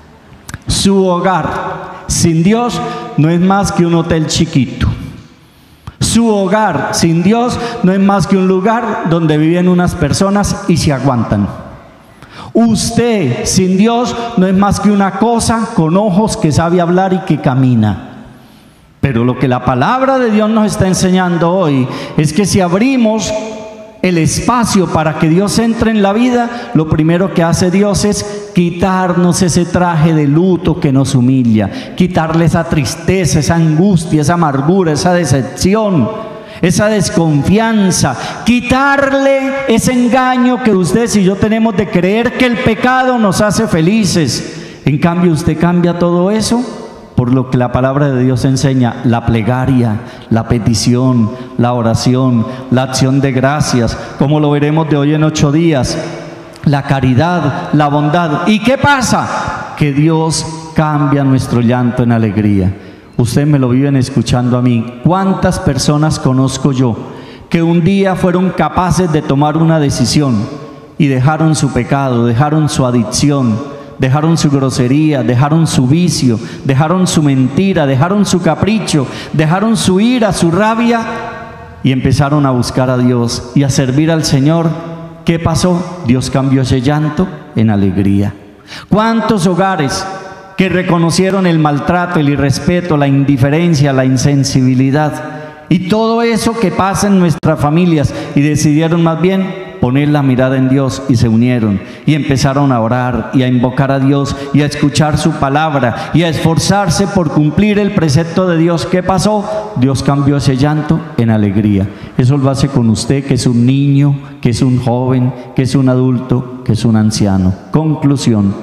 Su hogar sin Dios no es más que un hotel chiquito. Su hogar sin Dios no es más que un lugar donde viven unas personas y se aguantan. Usted sin Dios no es más que una cosa con ojos que sabe hablar y que camina. Pero lo que la palabra de Dios nos está enseñando hoy es que si abrimos el espacio para que Dios entre en la vida, lo primero que hace Dios es quitarnos ese traje de luto que nos humilla, quitarle esa tristeza, esa angustia, esa amargura, esa decepción, esa desconfianza, quitarle ese engaño que ustedes y yo tenemos de creer que el pecado nos hace felices. En cambio, usted cambia todo eso por lo que la palabra de Dios enseña: la plegaria, la petición, la oración, la acción de gracias, como lo veremos de hoy en ocho días, la caridad, la bondad. ¿Y qué pasa? Que Dios cambia nuestro llanto en alegría. Ustedes me lo viven escuchando a mí. ¿Cuántas personas conozco yo que un día fueron capaces de tomar una decisión y dejaron su pecado, dejaron su adicción, dejaron su grosería, dejaron su vicio, dejaron su mentira, dejaron su capricho, dejaron su ira, su rabia y empezaron a buscar a Dios y a servir al Señor? ¿Qué pasó? Dios cambió ese llanto en alegría. ¿Cuántos hogares que reconocieron el maltrato, el irrespeto, la indiferencia, la insensibilidad y todo eso que pasa en nuestras familias, y decidieron más bien poner la mirada en Dios y se unieron y empezaron a orar y a invocar a Dios y a escuchar su palabra y a esforzarse por cumplir el precepto de Dios? ¿Qué pasó? Dios cambió ese llanto en alegría. Eso lo hace con usted, que es un niño, que es un joven, que es un adulto, que es un anciano. Conclusión: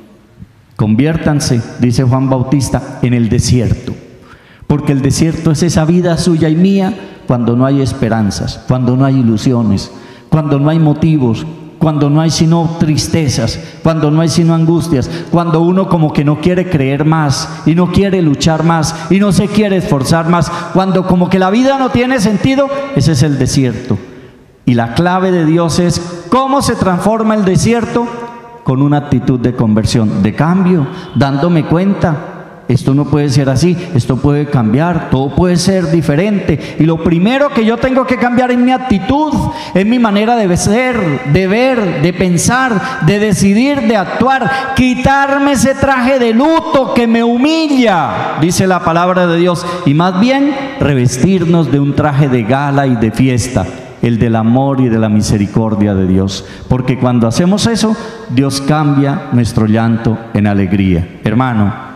conviértanse, dice Juan Bautista, en el desierto, porque el desierto es esa vida suya y mía cuando no hay esperanzas, cuando no hay ilusiones, cuando no hay motivos, cuando no hay sino tristezas, cuando no hay sino angustias, cuando uno como que no quiere creer más y no quiere luchar más y no se quiere esforzar más, cuando como que la vida no tiene sentido. Ese es el desierto. Y la clave de Dios es cómo se transforma el desierto: con una actitud de conversión, de cambio, dándome cuenta: esto no puede ser así, esto puede cambiar, todo puede ser diferente. Y lo primero que yo tengo que cambiar es mi actitud, es mi manera de ser, de ver, de pensar, de decidir, de actuar. Quitarme ese traje de luto que me humilla, dice la palabra de Dios, y más bien revestirnos de un traje de gala y de fiesta, el del amor y de la misericordia de Dios. Porque cuando hacemos eso, Dios cambia nuestro llanto en alegría. Hermano,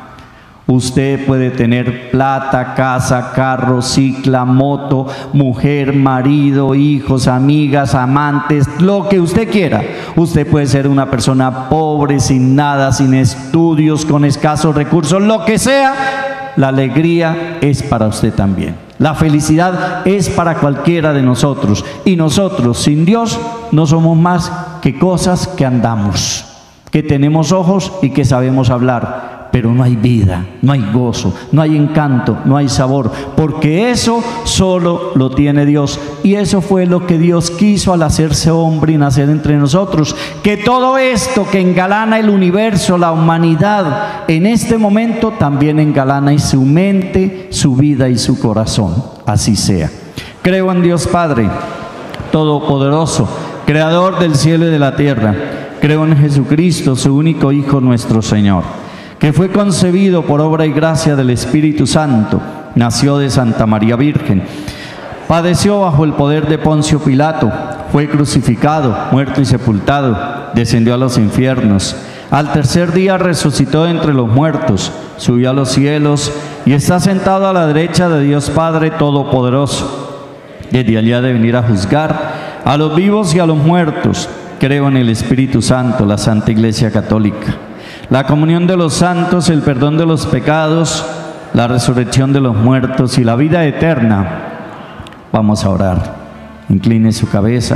usted puede tener plata, casa, carro, cicla, moto, mujer, marido, hijos, amigas, amantes, lo que usted quiera. Usted puede ser una persona pobre, sin nada, sin estudios, con escasos recursos, lo que sea. La alegría es para usted también. La felicidad es para cualquiera de nosotros. Y nosotros sin Dios no somos más que cosas que andamos, que tenemos ojos y que sabemos hablar, pero no hay vida, no hay gozo, no hay encanto, no hay sabor, porque eso solo lo tiene Dios. Y eso fue lo que Dios quiso al hacerse hombre y nacer entre nosotros, que todo esto que engalana el universo, la humanidad, en este momento también engalana y su mente, su vida y su corazón. Así sea. Creo en Dios Padre Todopoderoso, Creador del cielo y de la tierra. Creo en Jesucristo, su único Hijo, nuestro Señor, que fue concebido por obra y gracia del Espíritu Santo, nació de Santa María Virgen, padeció bajo el poder de Poncio Pilato, fue crucificado, muerto y sepultado, descendió a los infiernos, al tercer día resucitó de entre los muertos, subió a los cielos y está sentado a la derecha de Dios Padre Todopoderoso. Desde allá de venir a juzgar a los vivos y a los muertos. Creo en el Espíritu Santo, la Santa Iglesia Católica, la comunión de los santos, el perdón de los pecados, la resurrección de los muertos y la vida eterna. Vamos a orar. Incline su cabeza.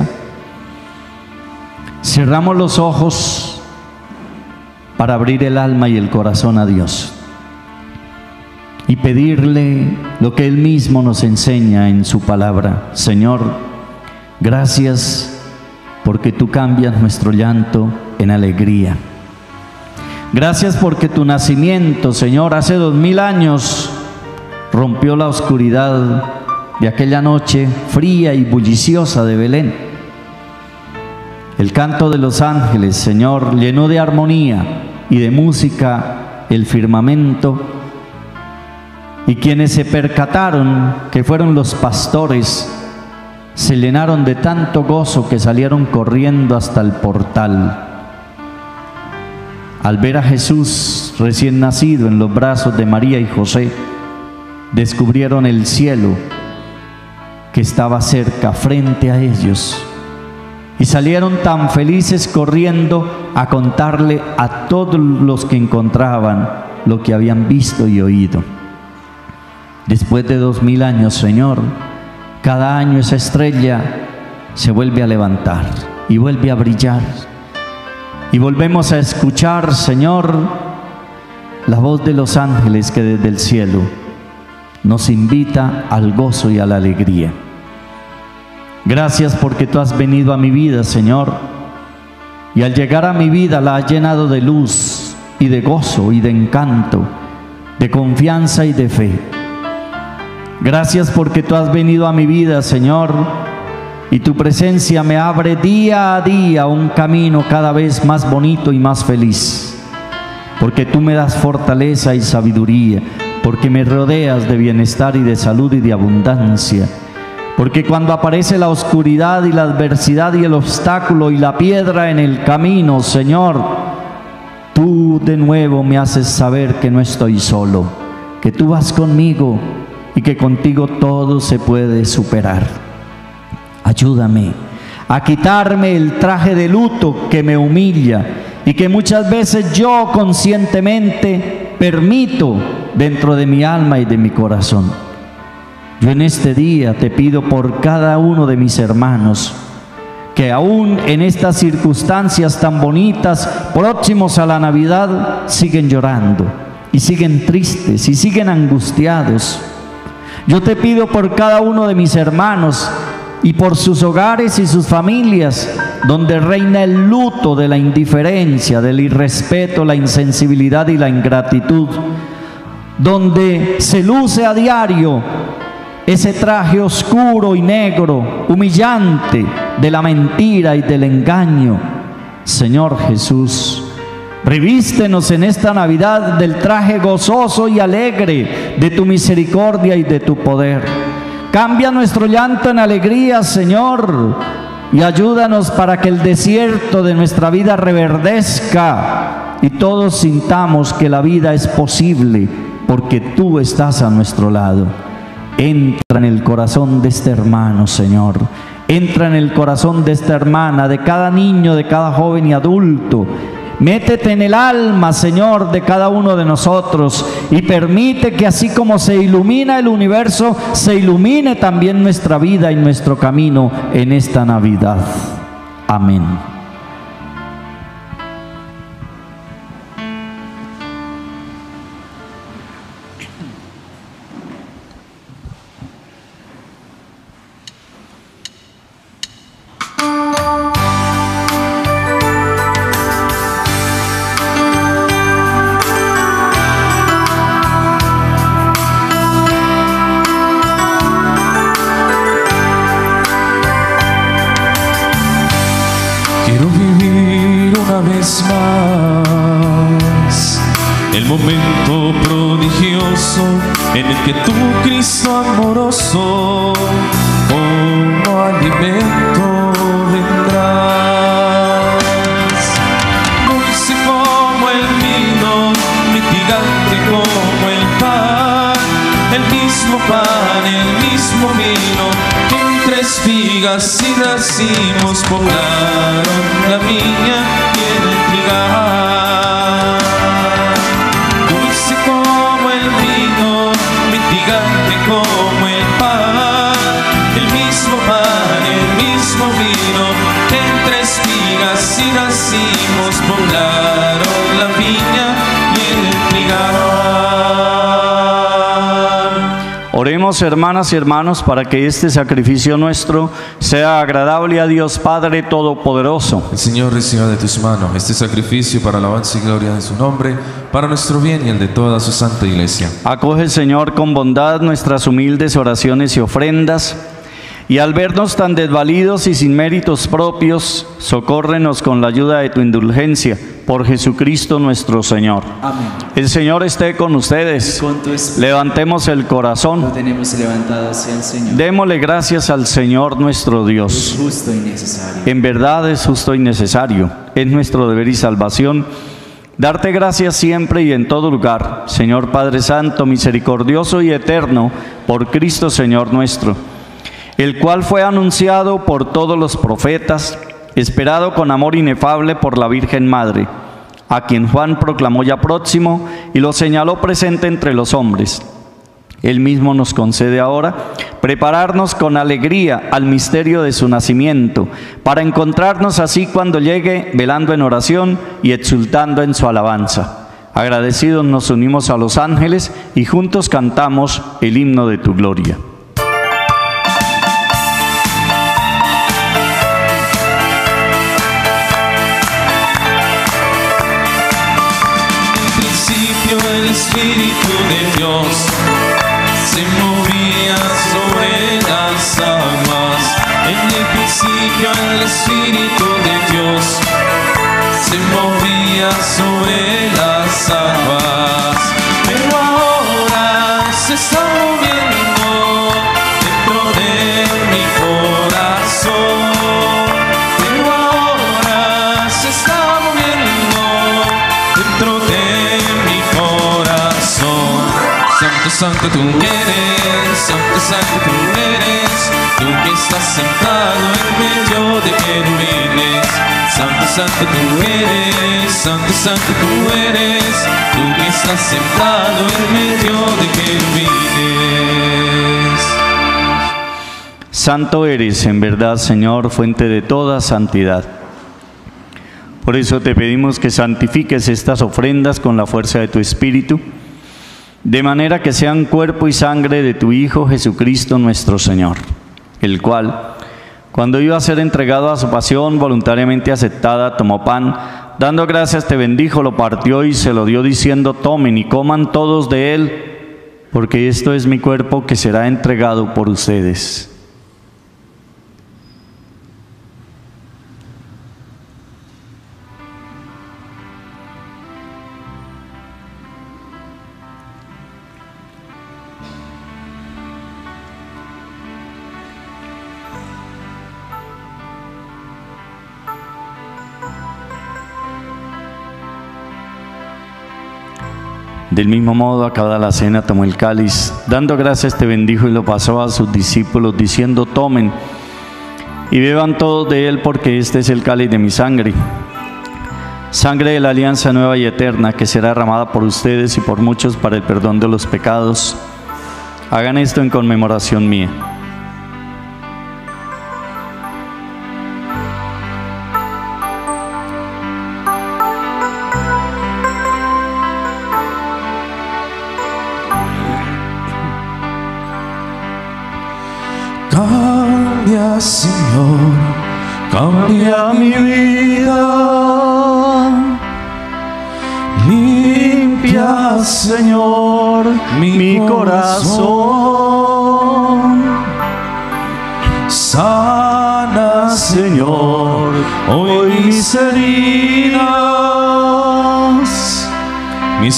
Cerramos los ojos para abrir el alma y el corazón a Dios y pedirle lo que Él mismo nos enseña en su palabra. Señor, gracias porque tú cambias nuestro llanto en alegría. Gracias porque tu nacimiento, Señor, hace dos mil años rompió la oscuridad de aquella noche fría y bulliciosa de Belén. El canto de los ángeles, Señor, llenó de armonía y de música el firmamento, y quienes se percataron que fueron los pastores se llenaron de tanto gozo que salieron corriendo hasta el portal. Al ver a Jesús recién nacido en los brazos de María y José, descubrieron el cielo que estaba cerca frente a ellos, y salieron tan felices corriendo a contarle a todos los que encontraban lo que habían visto y oído. Después de dos mil años, Señor, cada año esa estrella se vuelve a levantar y vuelve a brillar, y volvemos a escuchar, Señor, la voz de los ángeles que desde el cielo nos invita al gozo y a la alegría. Gracias porque tú has venido a mi vida, Señor, y al llegar a mi vida la has llenado de luz y de gozo y de encanto, de confianza y de fe. Gracias porque tú has venido a mi vida, Señor, y tu presencia me abre día a día un camino cada vez más bonito y más feliz, porque tú me das fortaleza y sabiduría, porque me rodeas de bienestar y de salud y de abundancia, porque cuando aparece la oscuridad y la adversidad y el obstáculo y la piedra en el camino, Señor, tú de nuevo me haces saber que no estoy solo, que tú vas conmigo y que contigo todo se puede superar. Ayúdame a quitarme el traje de luto que me humilla y que muchas veces yo conscientemente permito dentro de mi alma y de mi corazón. Yo en este día te pido por cada uno de mis hermanos que aún en estas circunstancias tan bonitas, próximos a la Navidad, siguen llorando y siguen tristes y siguen angustiados. Yo te pido por cada uno de mis hermanos y por sus hogares y sus familias, donde reina el luto de la indiferencia, del irrespeto, la insensibilidad y la ingratitud, donde se luce a diario ese traje oscuro y negro, humillante, de la mentira y del engaño. Señor Jesús, revístenos en esta Navidad del traje gozoso y alegre de tu misericordia y de tu poder. Cambia nuestro llanto en alegría, Señor, y ayúdanos para que el desierto de nuestra vida reverdezca y todos sintamos que la vida es posible porque tú estás a nuestro lado. Entra en el corazón de este hermano, Señor. Entra en el corazón de esta hermana, de cada niño, de cada joven y adulto. Métete en el alma, Señor, de cada uno de nosotros y permite que así como se ilumina el universo, se ilumine también nuestra vida y nuestro camino en esta Navidad. Amén. Quiero vivir una vez más el momento prodigioso en el que tú, Cristo amoroso, como alimento vendrás. Dulce como el vino, mitigante como el pan, el mismo pan, el mismo vino, entre espigas y racimos poblaron la viña y el trigal. Dulce como el vino, mitigante como el pan, el mismo pan, el mismo vino, entre espigas y racimos poblaron la viña y el trigal. Oremos, hermanas y hermanos, para que este sacrificio nuestro sea agradable a Dios Padre Todopoderoso. El Señor reciba de tus manos este sacrificio para alabanza y gloria de su nombre, para nuestro bien y el de toda su santa Iglesia. Acoge, Señor, con bondad nuestras humildes oraciones y ofrendas, Y al vernos tan desvalidos y sin méritos propios, socórrenos con la ayuda de tu indulgencia, por Jesucristo nuestro Señor. Amén. El Señor esté con ustedes. Y con tu espíritu. Levantemos el Lo corazón. tenemos levantado hacia el Señor. Démosle gracias al Señor nuestro Es Dios. justo y necesario. En verdad es justo y necesario. Es nuestro deber y salvación darte gracias siempre y en todo lugar, Señor Padre Santo, misericordioso y eterno, por Cristo Señor nuestro, el cual fue anunciado por todos los profetas, esperado con amor inefable por la Virgen Madre, a quien Juan proclamó ya próximo y lo señaló presente entre los hombres. Él mismo nos concede ahora prepararnos con alegría al misterio de su nacimiento, para encontrarnos así cuando llegue, velando en oración y exultando en su alabanza. Agradecidos nos unimos a los ángeles y juntos cantamos el himno de tu gloria. El Espíritu de Dios se movía sobre las aguas. En el principio el Espíritu de Dios se movía sobre las aguas. Pero ahora se está moviendo dentro de mi corazón. Pero ahora se está moviendo dentro de Santo, santo tú eres, santo, santo tú eres, tú que estás sentado en medio de querubines. Santo, santo tú eres, santo, santo tú eres, tú que estás sentado en medio de querubines. Santo eres, en verdad, Señor, fuente de toda santidad. Por eso te pedimos que santifiques estas ofrendas con la fuerza de tu Espíritu, de manera que sean cuerpo y sangre de tu Hijo Jesucristo nuestro Señor, el cual, cuando iba a ser entregado a su pasión voluntariamente aceptada, tomó pan, dando gracias te bendijo, lo partió y se lo dio diciendo: tomen y coman todos de él, porque esto es mi cuerpo que será entregado por ustedes. Del mismo modo, acabada la cena, tomó el cáliz, dando gracias te bendijo y lo pasó a sus discípulos, diciendo: tomen y beban todos de él, porque este es el cáliz de mi sangre, sangre de la alianza nueva y eterna, que será derramada por ustedes y por muchos para el perdón de los pecados. Hagan esto en conmemoración mía. Cambia, Señor, cambia mi vida. Limpia, Señor, mi, mi corazón. Sana, Señor, hoy mis heridas, mi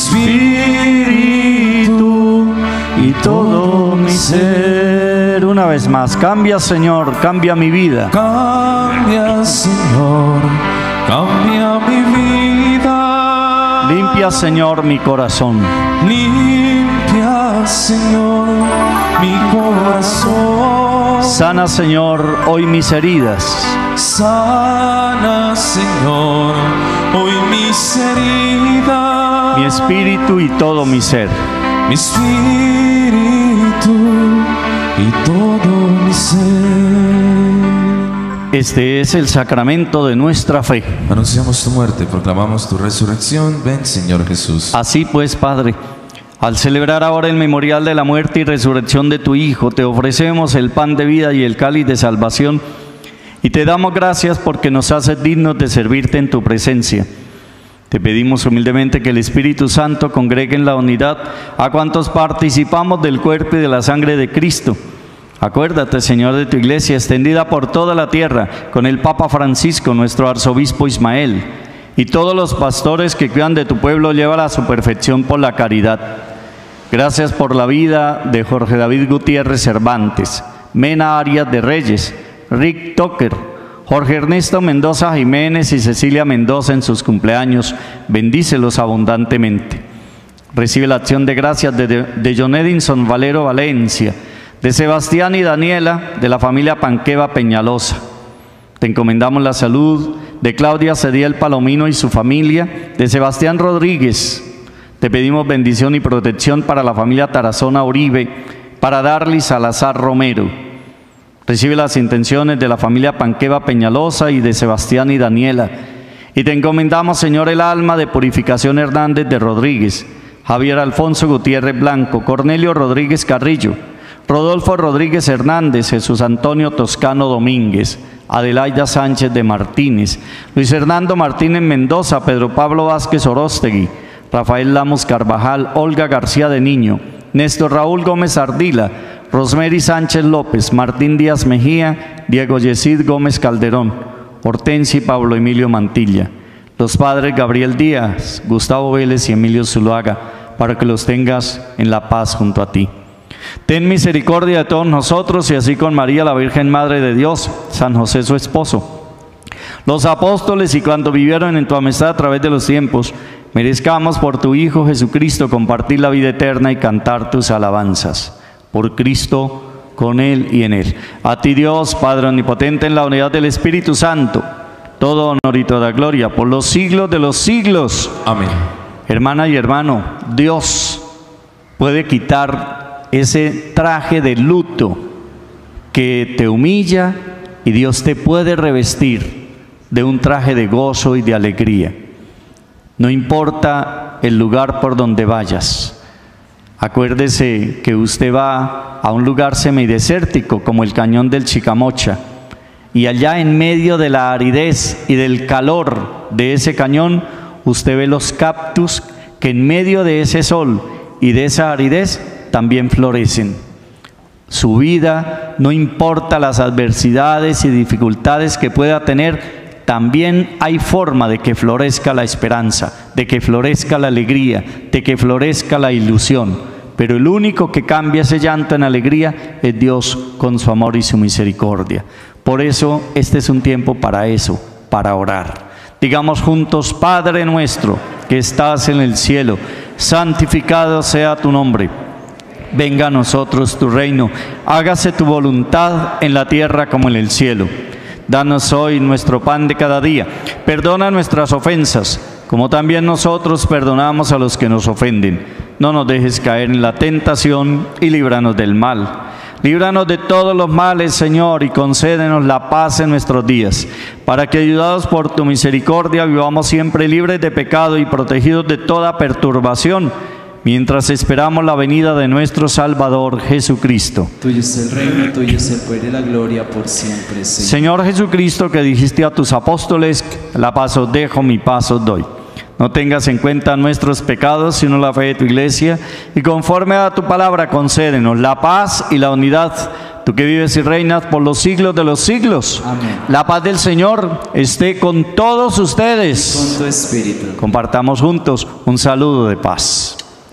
espíritu y todo mi ser. Una vez más, cambia, Señor, cambia mi vida. Cambia, Señor, cambia mi vida. Limpia, Señor, mi corazón. Limpia, Señor, mi corazón. Sana, Señor, hoy mis heridas. Sana, Señor, hoy mis heridas. Mi espíritu y todo mi ser. Mi espíritu y todo mi ser. Este es el sacramento de nuestra fe. Anunciamos tu muerte, proclamamos tu resurrección. Ven, Señor Jesús. Así pues, Padre, al celebrar ahora el memorial de la muerte y resurrección de tu Hijo, te ofrecemos el pan de vida y el cáliz de salvación, y te damos gracias porque nos haces dignos de servirte en tu presencia. Te pedimos humildemente que el Espíritu Santo congregue en la unidad a cuantos participamos del cuerpo y de la sangre de Cristo, Acuérdate, Señor, de tu iglesia extendida por toda la tierra, con el Papa Francisco, nuestro arzobispo Ismael, y todos los pastores que cuidan de tu pueblo, llévala a su perfección por la caridad. Gracias por la vida de Jorge David Gutiérrez Cervantes, Mena Arias de Reyes, Rick Tucker, Jorge Ernesto Mendoza Jiménez y Cecilia Mendoza en sus cumpleaños. Bendícelos abundantemente. Recibe la acción de gracias de, de, de John Edinson Valero Valencia, de Sebastián y Daniela, de la familia Panqueva Peñalosa. Te encomendamos la salud de Claudia Cediel Palomino y su familia, de Sebastián Rodríguez. Te pedimos bendición y protección para la familia Tarazona Uribe, para Darly Salazar Romero. Recibe las intenciones de la familia Panqueva Peñalosa y de Sebastián y Daniela. Y te encomendamos, Señor, el alma de Purificación Hernández de Rodríguez, Javier Alfonso Gutiérrez Blanco, Cornelio Rodríguez Carrillo, Rodolfo Rodríguez Hernández, Jesús Antonio Toscano Domínguez, Adelaida Sánchez de Martínez, Luis Hernando Martínez Mendoza, Pedro Pablo Vázquez Orostegui, Rafael Lamos Carvajal, Olga García de Niño, Néstor Raúl Gómez Ardila, Rosemary Sánchez López, Martín Díaz Mejía, Diego Yesid Gómez Calderón, Hortensia y Pablo Emilio Mantilla, los padres Gabriel Díaz, Gustavo Vélez y Emilio Zuluaga, para que los tengas en la paz junto a ti. Ten misericordia de todos nosotros y así con María, la Virgen Madre de Dios, San José su esposo, los apóstoles y cuando vivieron en tu amistad a través de los tiempos, merezcamos por tu Hijo Jesucristo compartir la vida eterna y cantar tus alabanzas. Por Cristo, con Él y en Él. A ti Dios, Padre omnipotente, en la unidad del Espíritu Santo, todo honor y toda gloria por los siglos de los siglos. Amén. Hermana y hermano, Dios puede quitar ese traje de luto que te humilla y Dios te puede revestir de un traje de gozo y de alegría. No importa el lugar por donde vayas. Acuérdese que usted va a un lugar semidesértico como el cañón del Chicamocha y allá en medio de la aridez y del calor de ese cañón usted ve los cactus que en medio de ese sol y de esa aridez también florecen. Su vida, no importa las adversidades y dificultades que pueda tener, también hay forma de que florezca la esperanza, de que florezca la alegría, de que florezca la ilusión. Pero el único que cambia ese llanto en alegría es Dios con su amor y su misericordia. Por eso este es un tiempo para eso, para orar. Digamos juntos: Padre nuestro que estás en el cielo, santificado sea tu nombre. Venga a nosotros tu reino, hágase tu voluntad en la tierra como en el cielo. Danos hoy nuestro pan de cada día. Perdona nuestras ofensas, como también nosotros perdonamos a los que nos ofenden. No nos dejes caer en la tentación y líbranos del mal. Líbranos de todos los males, Señor, y concédenos la paz en nuestros días, para que, ayudados por tu misericordia, vivamos siempre libres de pecado y protegidos de toda perturbación, mientras esperamos la venida de nuestro Salvador Jesucristo. Tuyo es el reino, tuyo es el poder y la gloria por siempre, Señor. Señor Jesucristo, que dijiste a tus apóstoles: la paz os dejo, mi paz os doy. No tengas en cuenta nuestros pecados, sino la fe de tu iglesia, y conforme a tu palabra concédenos la paz y la unidad, tú que vives y reinas por los siglos de los siglos. Amén. La paz del Señor esté con todos ustedes. Y con tu espíritu. Compartamos juntos un saludo de paz.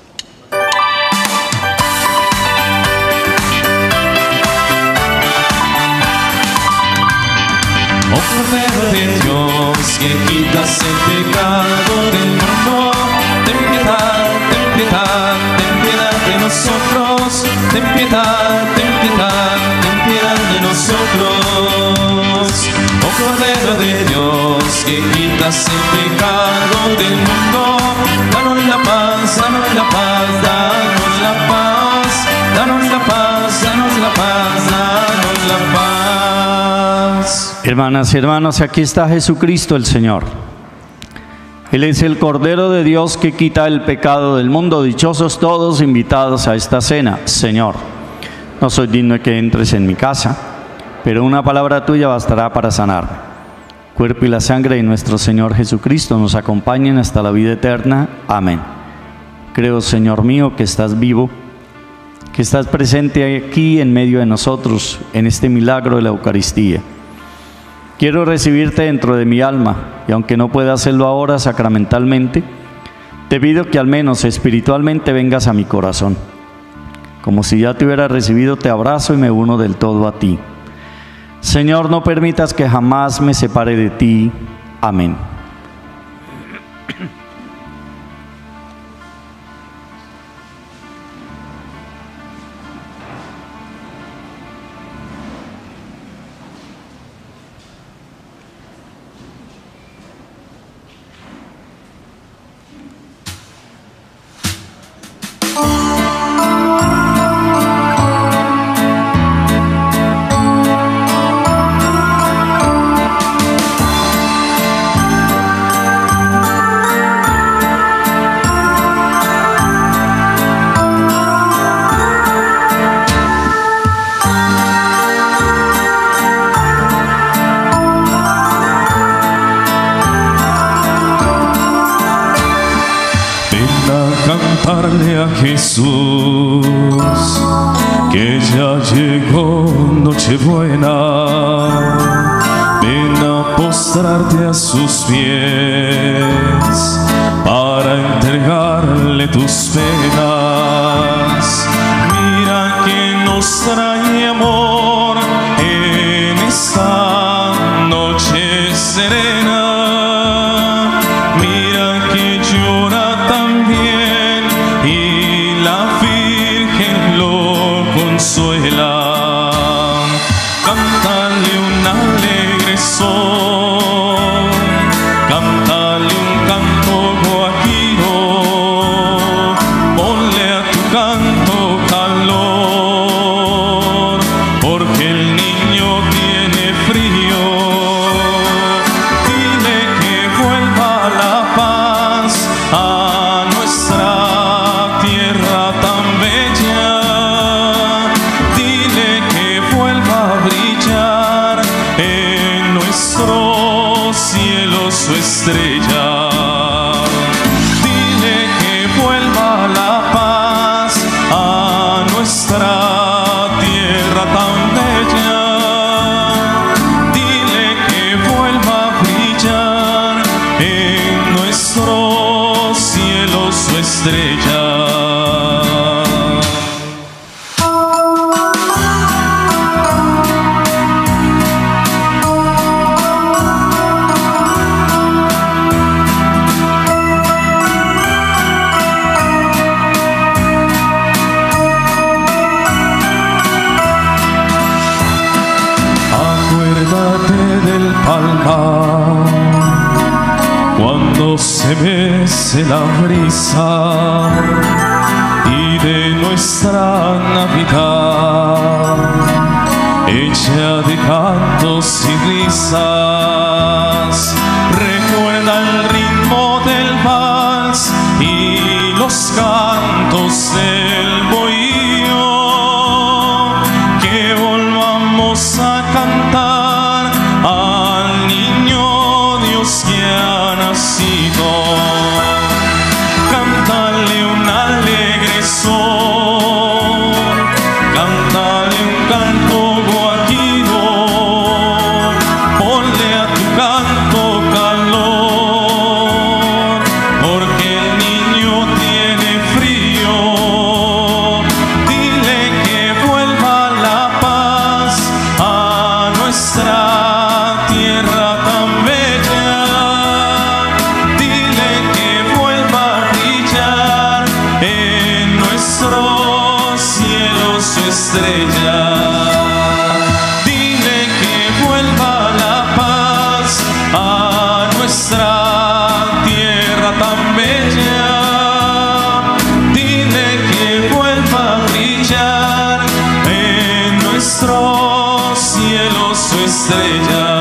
Oh Cordero de Dios, que quitas el pecado del mundo, ten piedad, ten piedad, ten piedad de nosotros, ten piedad, ten piedad, ten piedad de nosotros. Oh Cordero de Dios, que quitas el pecado del mundo, danos la paz, danos la paz, danos la paz, danos la paz, danos la paz, danos la paz. Hermanas y hermanos, aquí está Jesucristo el Señor. Él es el Cordero de Dios que quita el pecado del mundo. Dichosos todos invitados a esta cena. Señor, no soy digno de que entres en mi casa, pero una palabra tuya bastará para sanarme. Cuerpo y la sangre de nuestro Señor Jesucristo nos acompañen hasta la vida eterna. Amén. Creo, Señor mío, que estás vivo, que estás presente aquí en medio de nosotros, en este milagro de la Eucaristía. Quiero recibirte dentro de mi alma, y aunque no pueda hacerlo ahora sacramentalmente, te pido que al menos espiritualmente vengas a mi corazón. Como si ya te hubiera recibido, te abrazo y me uno del todo a ti. Señor, no permitas que jamás me separe de ti. Amén. Cantarle a Jesús que ya llegó Nochebuena. Ven a postrarte a sus pies para entregarle tus penas. Mira que nos trae amor en esta noche serena. Mira que llora también y la Virgen lo consuela. Cántale un alegre son, cántale un canto guajiro, ponle a tu canto calor, porque el niño tiene frío. Dile que vuelva la paz a nuestra tierra tan bella. Dile que vuelva a brillar en nuestro cielo su estrella. Dile que vuelva la paz a nuestra tierra tan bella. Dile que vuelva a brillar en nuestro cielo su estrella. Acuérdate del palmar cuando se mece la brisa y de nuestra Navidad hecha de cantos y risas. Recuerda el ritmo del vals y los cantos del bohío. Que volvamos a cantar al niño Dios que ha nacido. Cántale un alegre son, cántale un canto guajiro, ponle a tu canto calor, porque el niño tiene frío. Dile que vuelva la paz a nuestra tierra tan bella. Dile que vuelva a brillar en nuestro cielo su estrella. Dile que vuelva la paz a nuestra tierra tan bella. Dile que vuelva a brillar en nuestro cielo su estrella.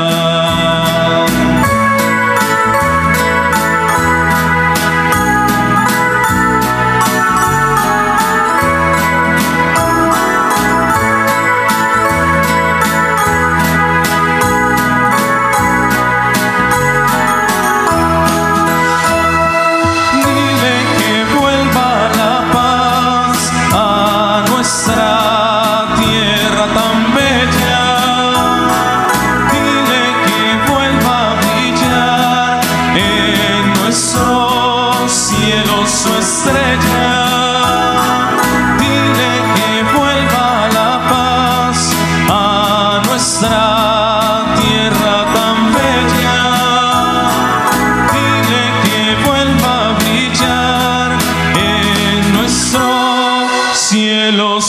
Dile que vuelva la paz a nuestra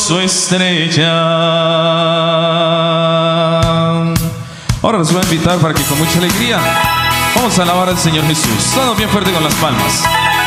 su estrella. Ahora los voy a invitar para que con mucha alegría vamos a alabar al Señor Jesús. Todos bien fuerte con las palmas.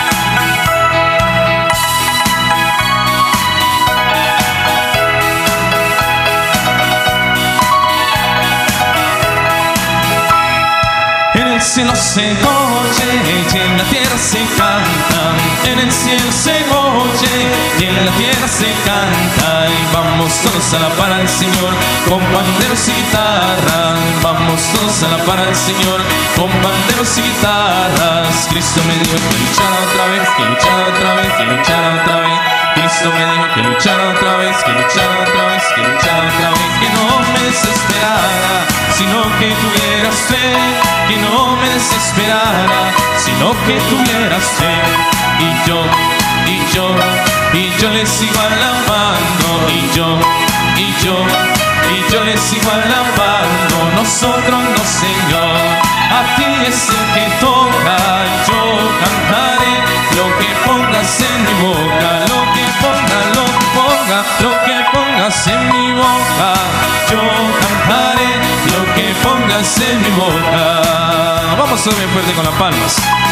En el cielo se oye y en la tierra se canta. En el cielo se oye y en la tierra se canta. Y vamos todos a alabar al Señor con panderos y guitarras. Vamos todos a alabar al Señor con panderos y guitarras. Cristo me dijo que luchara otra vez, que luchara otra vez, que luchara otra vez. Cristo me dijo que luchara otra vez, que luchara otra vez, que luchara otra vez. Que no me desesperara, sino que tuvieras fe. Que no me desesperara, sino que tuvieras fe. Y yo, y yo, y yo le sigo alabando. Y yo, y yo, y yo le sigo alabando. Nosotros no, Señor, a ti es el que toca. Yo cantaré lo que pongas en mi boca. Lo que ponga, lo que ponga, lo que pongas en mi boca. Yo cantaré lo que pongas en mi boca. Vamos a ver bien fuerte con las palmas.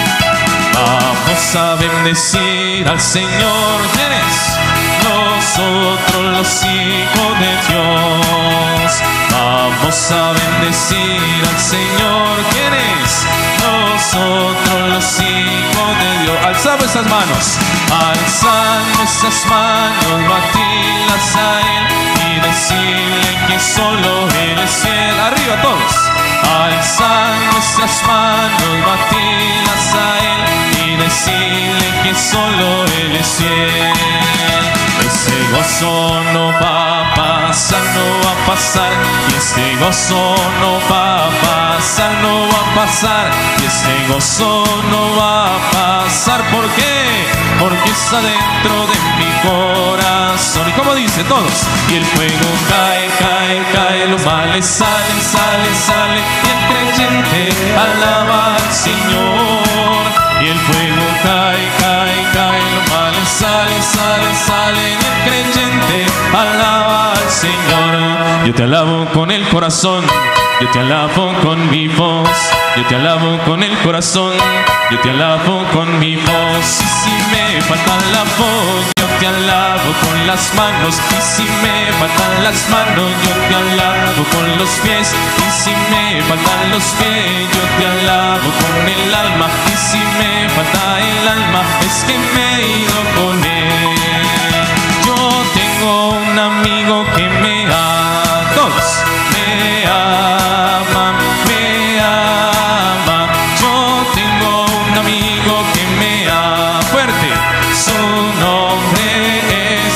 Vamos a bendecir al Señor. ¿Quién es? Nosotros los hijos de Dios. Vamos a bendecir al Señor. ¿Quién es? Nosotros los hijos de Dios. Alzamos esas manos. Alzamos esas manos, batirlas a Él y decirle que solo Él es fiel. Arriba todos. Alzar nuestras manos, batirlas a Él y decirle que solo Él es fiel. Ese gozo no va a pasar, no va a pasar. Y este gozo no va a pasar, no va a pasar. Y este gozo no va a pasar. ¿Por qué? Porque está dentro de mi corazón. ¿Y cómo dice todos? Y el fuego cae, cae, cae. Los males salen, salen, salen. Y el creyente alaba al Señor. Y el fuego cae, cae, cae. Los males salen, salen, salen. Y el creyente alaba al Señor. Yo te alabo con el corazón. Yo te alabo con mi voz. Yo te alabo con el corazón. Yo te alabo con mi voz. Y si me falta la voz, yo te alabo con las manos. Y si me faltan las manos, yo te alabo con los pies. Y si me faltan los pies, yo te alabo con el alma. Y si me falta el alma, es que me he ido con Él. Yo tengo un amigo que me ama. Todos me ama, me ama. Yo tengo un amigo que me ama. Fuerte. Su nombre es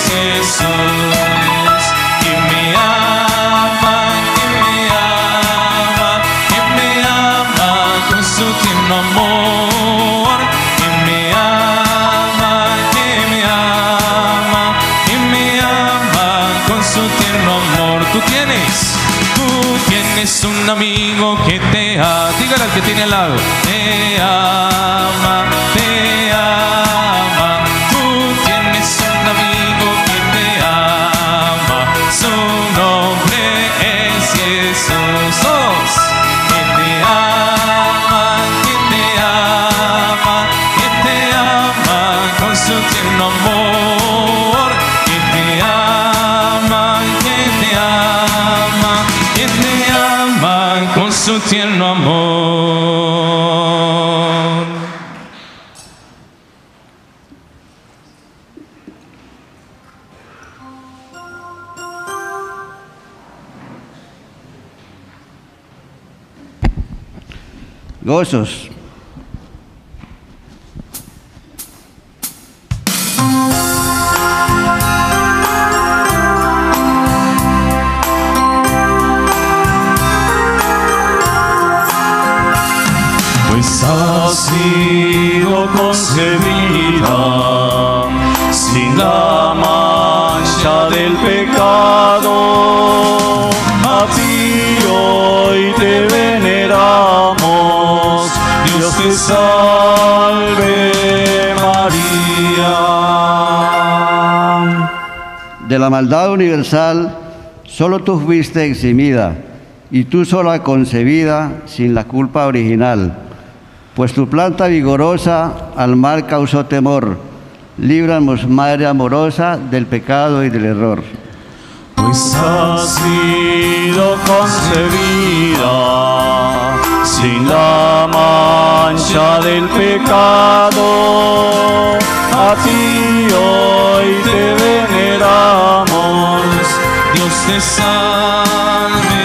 Jesús. Que me ama, que me ama, que me ama con su tierno amor. Que me ama, que me ama, que me ama con su tierno amor. Tú tienes, tú tienes un amigo que te ama. Dígale al que tiene al lado. Te ama, te ama. Tú tienes un amigo que te ama. Su nombre es Jesús. Todos. Que te ama, que te ama, que te ama con su tierno amor. Que te ama, que te ama, que te ama con su tierno amor. Gozos. Pues ha sido concebida sin la mancha del pecado. A ti hoy te veneramos, Dios te salve María. de la maldad universal, solo tú fuiste eximida, y tú sola concebida sin la culpa original. Pues tu planta vigorosa al mal causó temor. Líbranos, Madre amorosa, del pecado y del error. Pues has sido concebida sin la mancha del pecado. A ti hoy te veneramos, Dios te salve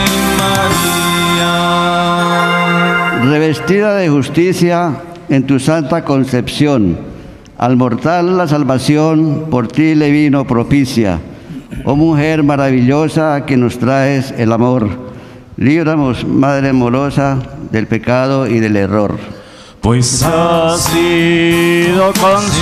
María. Revestida de justicia en tu santa concepción, al mortal la salvación por ti le vino propicia. Oh mujer maravillosa que nos traes el amor, líbranos, Madre amorosa, del pecado y del error. Pues has sido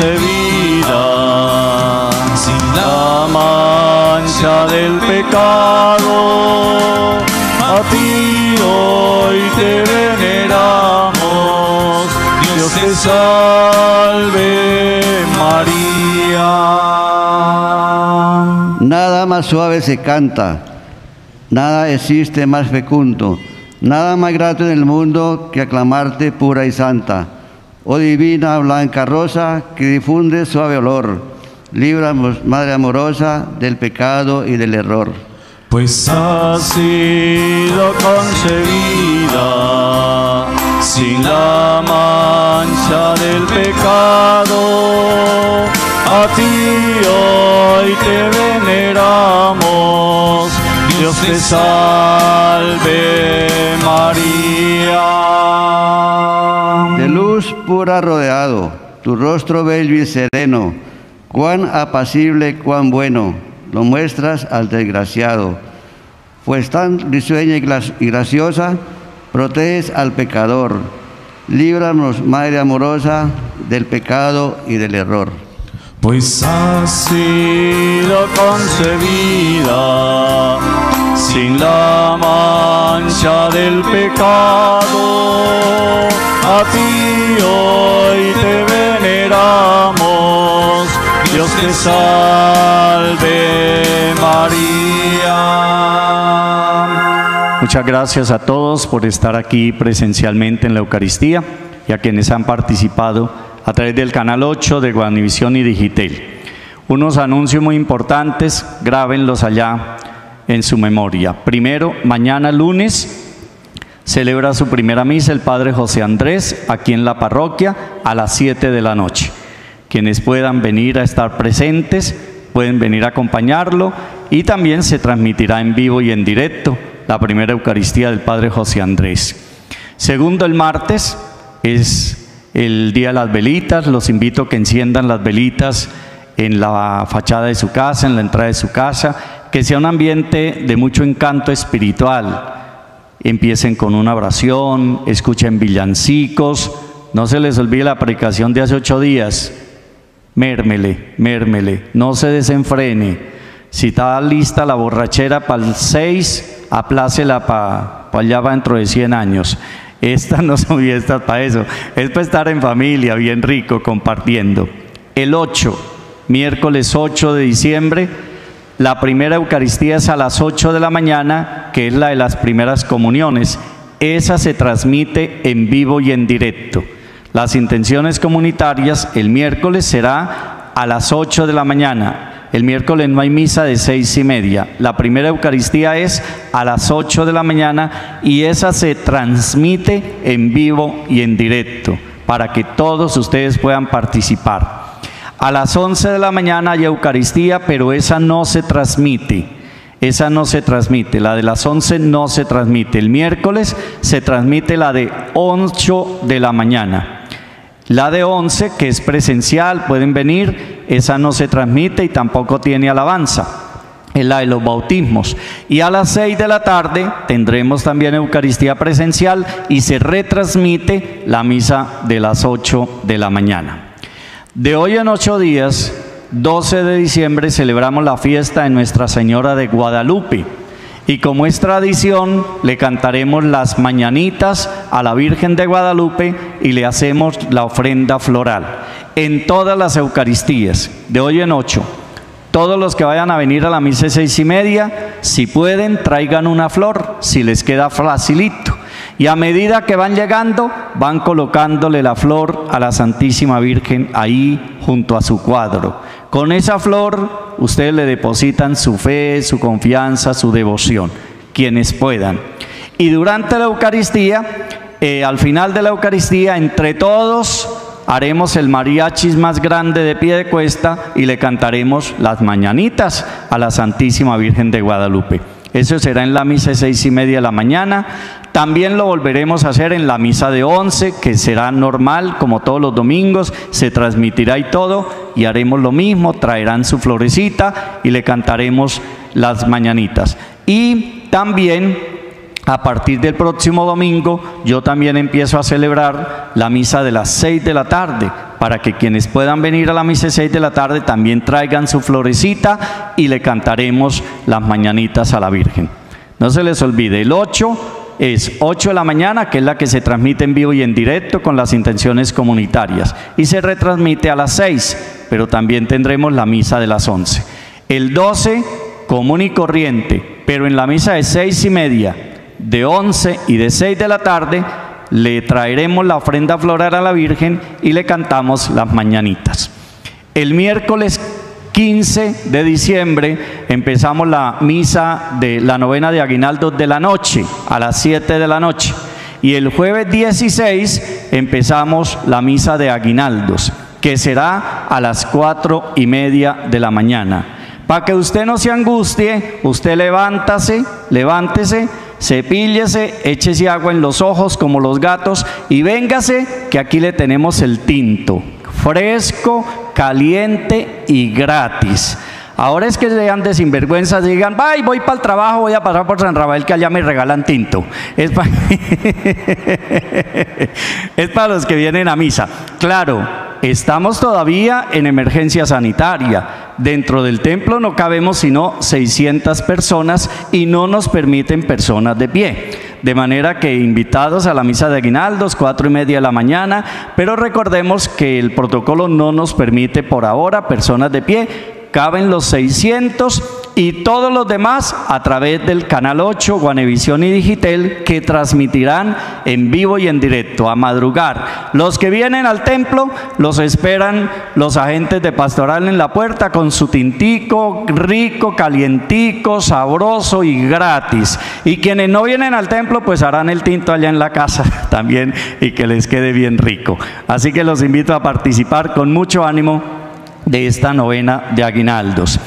concebida sin la mancha del pecado. A ti hoy te veneramos, Dios te salve María. Nada más suave se canta, nada existe más fecundo, nada más grato en el mundo que aclamarte pura y santa. Oh divina blanca rosa que difunde suave olor, líbranos, Madre amorosa, del pecado y del error. Pues has sido concebida sin la mancha del pecado. A ti hoy te veneramos, Dios te salve María. De luz pura rodeado, tu rostro bello y sereno, cuán apacible, cuán bueno, lo muestras al desgraciado. Pues tan risueña y graciosa, proteges al pecador. Líbranos, Madre amorosa, del pecado y del error. Pues has sido concebida sin la mancha del pecado. A ti hoy te veneramos, Dios te salve María. Muchas gracias a todos por estar aquí presencialmente en la Eucaristía y a quienes han participado a través del canal ocho de Guanivisión y Digitel. Unos anuncios muy importantes, grábenlos allá en su memoria. Primero, mañana lunes celebra su primera misa el Padre José Andrés aquí en la parroquia a las siete de la noche. Quienes puedan venir a estar presentes pueden venir a acompañarlo, y también se transmitirá en vivo y en directo la primera Eucaristía del Padre José Andrés. Segundo, el martes es el día de las velitas. Los invito a que enciendan las velitas en la fachada de su casa, en la entrada de su casa, que sea un ambiente de mucho encanto espiritual. Empiecen con una oración, escuchen villancicos, no se les olvide la predicación de hace ocho días, mérmele, mérmele, no se desenfrene. Si está lista la borrachera para el seis, aplácela para pa allá para dentro de cien años. Esta no son fiestas para eso, es para estar en familia, bien rico, compartiendo. El ocho, miércoles ocho de diciembre, la primera Eucaristía es a las ocho de la mañana, que es la de las primeras comuniones. Esa se transmite en vivo y en directo. Las intenciones comunitarias el miércoles será a las ocho de la mañana. El miércoles no hay misa de seis y media. La primera Eucaristía es a las ocho de la mañana y esa se transmite en vivo y en directo para que todos ustedes puedan participar. A las once de la mañana hay Eucaristía, pero esa no se transmite. Esa no se transmite. La de las once no se transmite. El miércoles se transmite la de ocho de la mañana. La de once, que es presencial, pueden venir, esa no se transmite y tampoco tiene alabanza. Es la de los bautismos. Y a las seis de la tarde tendremos también Eucaristía presencial y se retransmite la misa de las ocho de la mañana. De hoy en ocho días, doce de diciembre, celebramos la fiesta de Nuestra Señora de Guadalupe. Y como es tradición, le cantaremos las mañanitas a la Virgen de Guadalupe y le hacemos la ofrenda floral. En todas las Eucaristías, de hoy en ocho, Todos los que vayan a venir a la misa de seis y media, si pueden, traigan una flor, si les queda facilito. Y a medida que van llegando, van colocándole la flor a la Santísima Virgen ahí junto a su cuadro. Con esa flor, ustedes le depositan su fe, su confianza, su devoción, quienes puedan. Y durante la Eucaristía, eh, al final de la Eucaristía, entre todos, haremos el mariachis más grande de pie de cuesta y le cantaremos las mañanitas a la Santísima Virgen de Guadalupe. Eso será en la misa de seis y media de la mañana. También lo volveremos a hacer en la misa de once, que será normal, como todos los domingos, se transmitirá y todo, y haremos lo mismo, traerán su florecita y le cantaremos las mañanitas. Y también, a partir del próximo domingo, yo también empiezo a celebrar la misa de las seis de la tarde, para que quienes puedan venir a la misa de seis de la tarde también traigan su florecita y le cantaremos las mañanitas a la Virgen. No se les olvide, el ocho es ocho de la mañana, que es la que se transmite en vivo y en directo con las intenciones comunitarias, y se retransmite a las seis, pero también tendremos la misa de las once. El doce, común y corriente, pero en la misa de seis y media, de once y de seis de la tarde, le traeremos la ofrenda floral a la Virgen y le cantamos las mañanitas. El miércoles quince de diciembre empezamos la misa de la novena de aguinaldos de la noche, a las siete de la noche. Y el jueves dieciséis empezamos la misa de aguinaldos, que será a las cuatro y media de la mañana. Para que usted no se angustie, usted levántase, levántese, cepíllese, échese agua en los ojos como los gatos y véngase, que aquí le tenemos el tinto, fresco, caliente y gratis. Ahora es que sean de sinvergüenzas, digan, ay, voy para el trabajo, voy a pasar por San Rafael, que allá me regalan tinto. Es para, es para los que vienen a misa. Claro, estamos todavía en emergencia sanitaria. Dentro del templo no cabemos sino seiscientas personas y no nos permiten personas de pie. De manera que invitados a la misa de aguinaldos, cuatro y media de la mañana, pero recordemos que el protocolo no nos permite por ahora personas de pie. Caben los seiscientos y todos los demás a través del Canal ocho, Guanevisión y Digitel, que transmitirán en vivo y en directo, a madrugar. Los que vienen al templo los esperan los agentes de pastoral en la puerta con su tintico rico, calientico, sabroso y gratis. Y quienes no vienen al templo pues harán el tinto allá en la casa también y que les quede bien rico. Así que los invito a participar con mucho ánimo de esta novena de aguinaldos.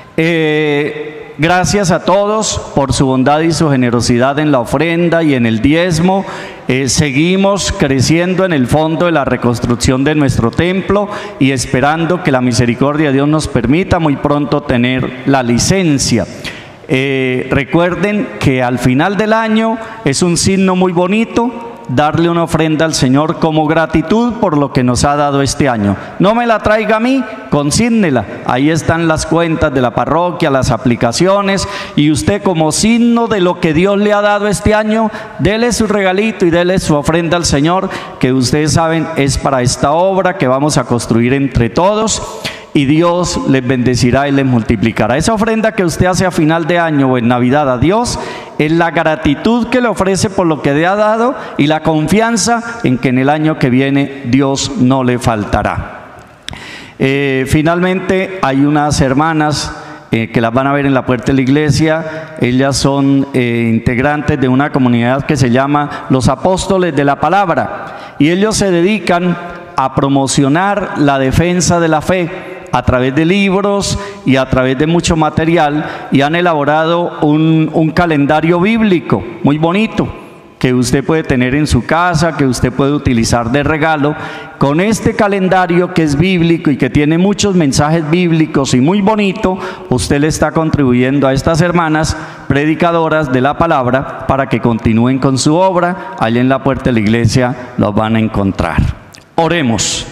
Eh, gracias a todos por su bondad y su generosidad en la ofrenda y en el diezmo. Eh, seguimos creciendo en el fondo de la reconstrucción de nuestro templo y esperando que la misericordia de Dios nos permita muy pronto tener la licencia. Eh, recuerden que al final del año es un signo muy bonito darle una ofrenda al Señor como gratitud por lo que nos ha dado este año. No me la traiga a mí, consígnela. Ahí están las cuentas de la parroquia, las aplicaciones, y usted como signo de lo que Dios le ha dado este año, dele su regalito y dele su ofrenda al Señor, que ustedes saben es para esta obra que vamos a construir entre todos. Y Dios les bendecirá y les multiplicará. Esa ofrenda que usted hace a final de año o en Navidad a Dios es la gratitud que le ofrece por lo que le ha dado y la confianza en que en el año que viene Dios no le faltará. Eh, finalmente hay unas hermanas eh, que las van a ver en la puerta de la iglesia. Ellas son eh, integrantes de una comunidad que se llama Los Apóstoles de la Palabra, y ellos se dedican a promocionar la defensa de la fe a través de libros y a través de mucho material, y han elaborado un, un calendario bíblico muy bonito que usted puede tener en su casa, que usted puede utilizar de regalo. Con este calendario que es bíblico y que tiene muchos mensajes bíblicos y muy bonito, usted le está contribuyendo a estas hermanas predicadoras de la palabra para que continúen con su obra. Allá en la puerta de la iglesia los van a encontrar. Oremos.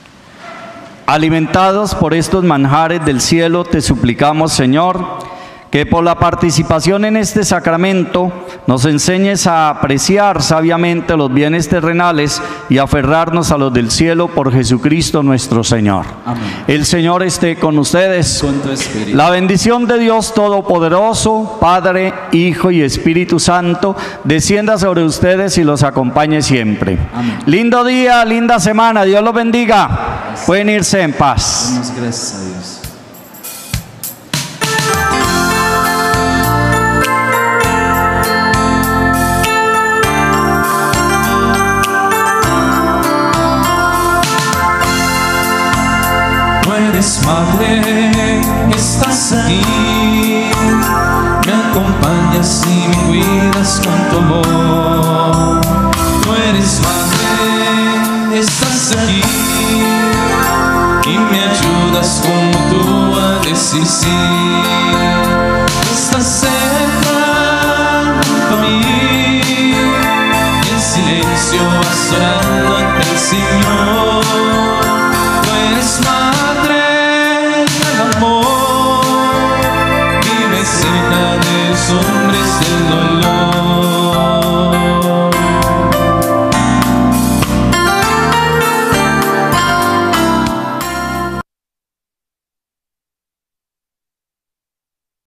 Alimentados por estos manjares del cielo, te suplicamos, Señor, que por la participación en este sacramento nos enseñes a apreciar sabiamente los bienes terrenales y aferrarnos a los del cielo por Jesucristo nuestro Señor. Amén. El Señor esté con ustedes. Con tu espíritu. La bendición de Dios Todopoderoso, Padre, Hijo y Espíritu Santo, descienda sobre ustedes y los acompañe siempre. Amén. Lindo día, linda semana. Dios los bendiga. Pueden irse en paz. Damos gracias a Dios. Tú eres madre, estás aquí, me acompañas y me cuidas con tu amor. Tú eres madre, estás aquí y me ayudas como tú a decir sí. Estás cerca junto a mí y en silencio vas orando ante el Señor.